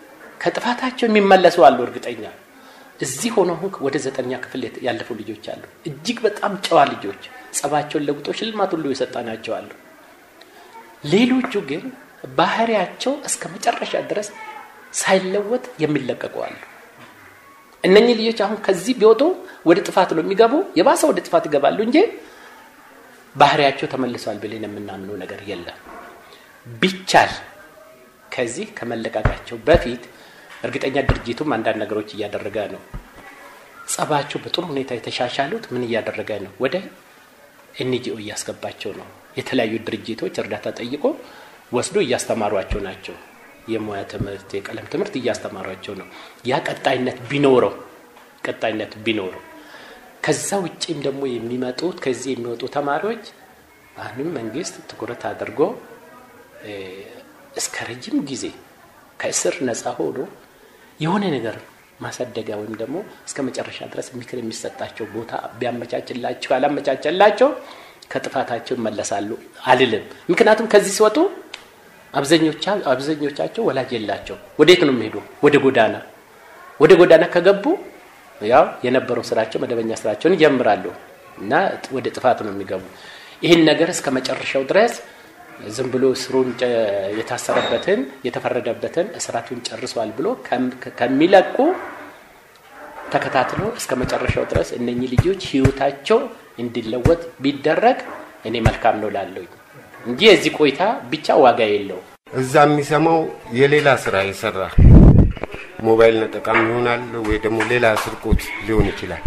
ከጥፋታቸው የሚመለሱ አሉ እርግጠኛ እዚህ ሆኖ ወደ 9ኛ ክፍል ያለፉ ልጆች አሉ እጅግ በጣም ጨዋ ልጆች ጸባቸውን ለውጦ ሽልማት ሁሉ የሰጣናቸው አሉ ሌሎቹ ግን ባህሪያቸው እስከ መጨረሻ ድረስ ሳይለወጥ የሚለቀቁ አሉ እነኚህ ልጆች አሁን ከዚህ ቢወጡ ወደ ጥፋት ነው የሚገቡ የባሰ ወደ ጥፋት ይገባሉ እንጂ ባህሪያቸው ተመልሷል ብለን የምናምነው ነገር የለም ቢቻል ከዚህ ከመለቀቃቸው በፊት እርግጠኛ ድርጅቱም አንዳንድ ነገሮች እያደረገ ነው ጸባቸው በጥሩ ሁኔታ የተሻሻሉት ምን እያደረገ ነው ወደ ኤንጂኦ እያስገባቸው ነው የተለያዩ ድርጅቶች እርዳታ ጠይቆ ወስዶ እያስተማሯቸው ናቸው የሙያ ትምህርት የቀለም ትምህርት እያስተማሯቸው ነው ያ ቀጣይነት ቢኖረው ከዛ ውጪም ደግሞ የሚመጡት ከዚህ የሚወጡ ተማሪዎች አሁንም መንግስት ትኩረት አድርጎ እስከ ረጅም ጊዜ ከእስር ነፃ ሆኖ የሆነ ነገር ማሳደጊያ ወይም ደግሞ እስከ መጨረሻ ድረስ ምክር የሚሰጣቸው ቦታ ቢያመቻችላቸው አላመቻችላቸው ከጥፋታቸው ይመለሳሉ አልልም ምክንያቱም ከዚህ ሲወጡ አብዛኞቻቸው ወላጅ የላቸው ወዴት ነው የሚሄዱ ወደ ጎዳና ከገቡ ያው የነበረው ስራቸው መደበኛ ስራቸውን ይጀምራሉ እና ወደ ጥፋት ነው የሚገቡ ይሄን ነገር እስከ መጨረሻው ድረስ ዝም ብሎ ስሩን የታሰረበትን የተፈረደበትን እስራቱን ጨርሷል ብሎ ከሚለቁ ተከታትሎ እስከ መጨረሻው ድረስ እነኚህ ልጆች ህይወታቸው እንዲለወጥ ቢደረግ እኔ መልካም ነው ላለው እንጂ እዚህ ቆይታ ብቻ ዋጋ የለው እዛ የሚሰማው የሌላ ስራ ይሰራ ሞባይል ነጠቃም ይሆናል ወይ ደግሞ ሌላ ስርቆት ሊሆን ይችላል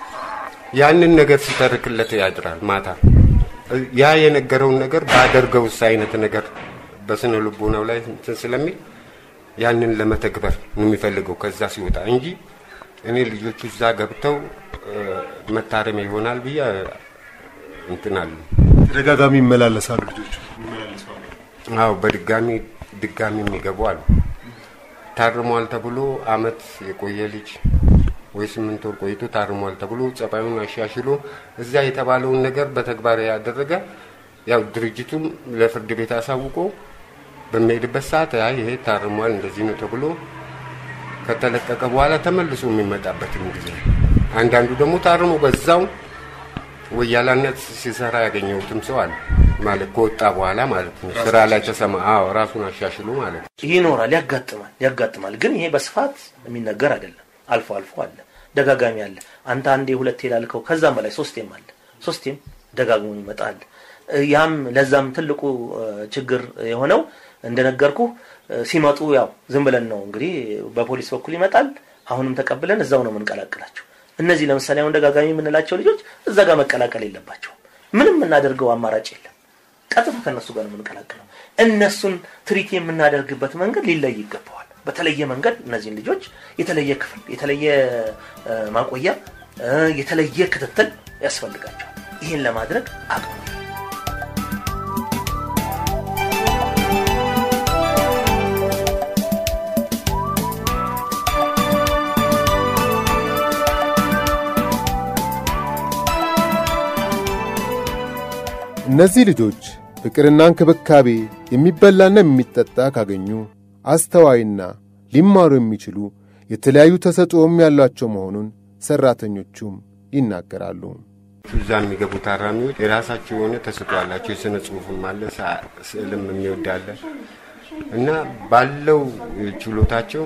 ያንን ነገር ሲተርክለት ያድራል ማታ ያ የነገረውን ነገር ባደርገው አይነት ነገር በስነ ልቦናው ላይ ስለሚል ያንን ለመተግበር ነው የሚፈልገው ከዛ ሲወጣ እንጂ እኔ ልጆቹ እዛ ገብተው መታረም ይሆናል ብዬ እንትናል ተደጋጋሚ ይመላለሳሉ ልጆቹ አው በድጋሚ የሚገቡ አሉ ታርሟል ተብሎ አመት የቆየ ልጅ ወይ 8 ወር ቆይቶ ታርሟል ተብሎ ጸባዩን አሻሽሎ እዛ የተባለውን ነገር በተግባር ያደረገ ያው ድርጅቱም ለፍርድ ቤት አሳውቆ በሚሄድበት ሰዓት ይሄ ታርሟል እንደዚህ ነው ተብሎ ከተለቀቀ በኋላ ተመልሶ የሚመጣበት ጊዜ አንዳንዱ ደግሞ ታርሞ በዛው ወያላነት ሲሰራ ያገኘውትም ሰው አለ ማለት ከወጣ በኋላ ማለት ነው ስራ ላይ ተሰማው ራሱን አሻሽሎ ማለት ይኖራል ያጋጥማል ግን ይሄ በስፋት የሚነገር አይደለም አልፎ አለ ደጋጋሚ አለ አንተ አንዴ ሁለቴ ላልከው ከዛም በላይ ሶስቴም ደጋግሞ ይመጣል ያም ለዛም ትልቁ ችግር የሆነው እንደነገርኩ ሲመጡ ያው ዝም ብለን ነው እንግዲህ በፖሊስ በኩል ይመጣል አሁንም ተቀብለን እዛው ነው የምንቀላቅላቸው እነዚህ ለምሳሌ አሁን ደጋጋሚ የምንላቸው ልጆች እዛ ጋር መቀላቀል የለባቸው ምንም እናደርገው አማራጭ የለም ቀጥታ ከነሱ ጋር ነው የምንቀላቅለው እነሱን ትሪት የምናደርግበት መንገድ ሊለይ ይገባዋል በተለየ መንገድ እነዚህ ልጆች የተለየ ክፍል የተለየ ማቆያ የተለየ ክትትል ያስፈልጋቸዋል ይሄን ለማድረግ አቅም እነዚህ ልጆች ፍቅርና እንክብካቤ የሚበላና የሚጠጣ ካገኙ አስተዋይና ሊማሩ የሚችሉ የተለያዩ ተሰጥኦም ያላቸው መሆኑን ሰራተኞቹም ይናገራሉ እዛ የሚገቡ ታራሚዎች የራሳቸው የሆነ ተሰጥኦ አላቸው የስነ ጽሁፍም አለ ስዕልም የሚወዳለ እና ባለው ችሎታቸው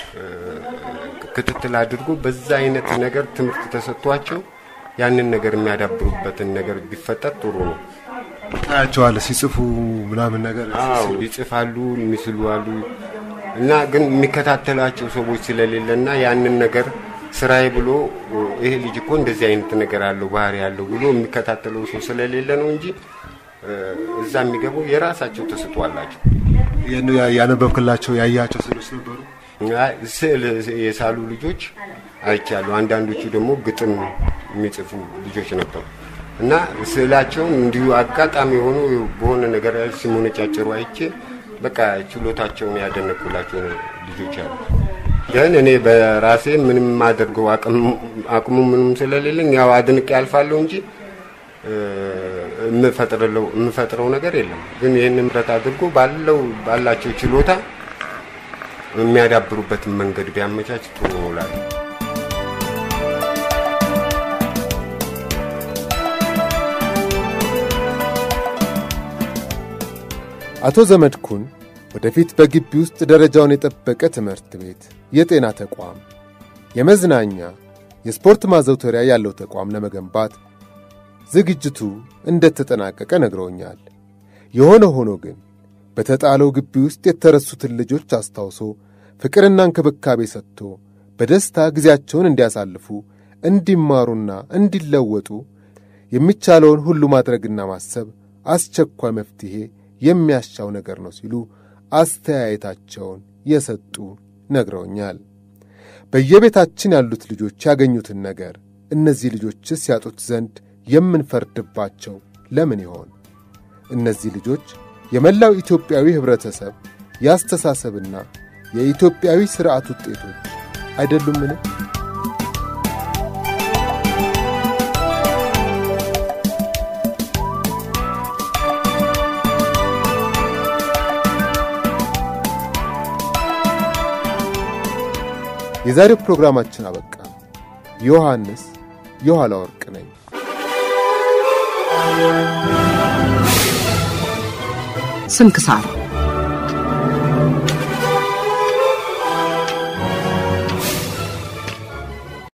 ክትትል አድርጎ በዛ አይነት ነገር ትምህርት ተሰጥቷቸው ያንን ነገር የሚያዳብሩበትን ነገር ቢፈጠር ጥሩ ነው ታያቸዋል ሲጽፉ ምናምን ነገር ይጽፋሉ የሚስሉ አሉ እና ግን የሚከታተላቸው ሰዎች ስለሌለና ያንን ነገር ስራዬ ብሎ ይሄ ልጅ እኮ እንደዚህ አይነት ነገር አለው ባህሪ ያለው ብሎ የሚከታተለው ሰው ስለሌለ ነው እንጂ እዛ የሚገቡ የራሳቸው ተሰጥኦ አላቸው ያነበብክላቸው ያያቸው ስዕሎች ነበሩ ስዕል የሳሉ ልጆች አይቻሉ አንዳንዶቹ ደግሞ ግጥም የሚጽፉ ልጆች ነበሩ እና ስዕላቸው እንዲሁ አጋጣሚ ሆኖ በሆነ ነገር ሲሞነጫጭሩ አይቼ በቃ ችሎታቸውን ያደነቁላቸው ልጆች አሉ ግን እኔ በራሴ ምንም ማደርገው አቅሙ ምንም ስለሌለኝ ያው አድንቄ ያልፋለሁ እንጂ የምፈጥረው ነገር የለም ግን ይሄንን ምረት አድርጎ ባላቸው ችሎታ የሚያዳብሩበትን መንገድ ቢያመቻች ጥሩ ነው። አቶ ዘመድኩን ወደፊት በግቢ ውስጥ ደረጃውን የጠበቀ ትምህርት ቤት፣ የጤና ተቋም፣ የመዝናኛ፣ የስፖርት ማዘውተሪያ ያለው ተቋም ለመገንባት ዝግጅቱ እንደተጠናቀቀ ነግረውኛል። የሆነ ሆኖ ግን በተጣለው ግቢ ውስጥ የተረሱትን ልጆች አስታውሶ ፍቅርና እንክብካቤ ሰጥቶ በደስታ ጊዜያቸውን እንዲያሳልፉ እንዲማሩና እንዲለወጡ የሚቻለውን ሁሉ ማድረግና ማሰብ አስቸኳይ መፍትሄ የሚያሻው ነገር ነው ሲሉ አስተያየታቸውን የሰጡ ነግረውኛል። በየቤታችን ያሉት ልጆች ያገኙትን ነገር እነዚህ ልጆችስ ያጡት ዘንድ የምንፈርድባቸው ለምን ይሆን? እነዚህ ልጆች የመላው ኢትዮጵያዊ ህብረተሰብ ያስተሳሰብና የኢትዮጵያዊ ሥርዓት ውጤቶች አይደሉምን? የዛሬው ፕሮግራማችን አበቃ። ዮሐንስ የኋላ ወርቅ ነኝ። ስንክሳር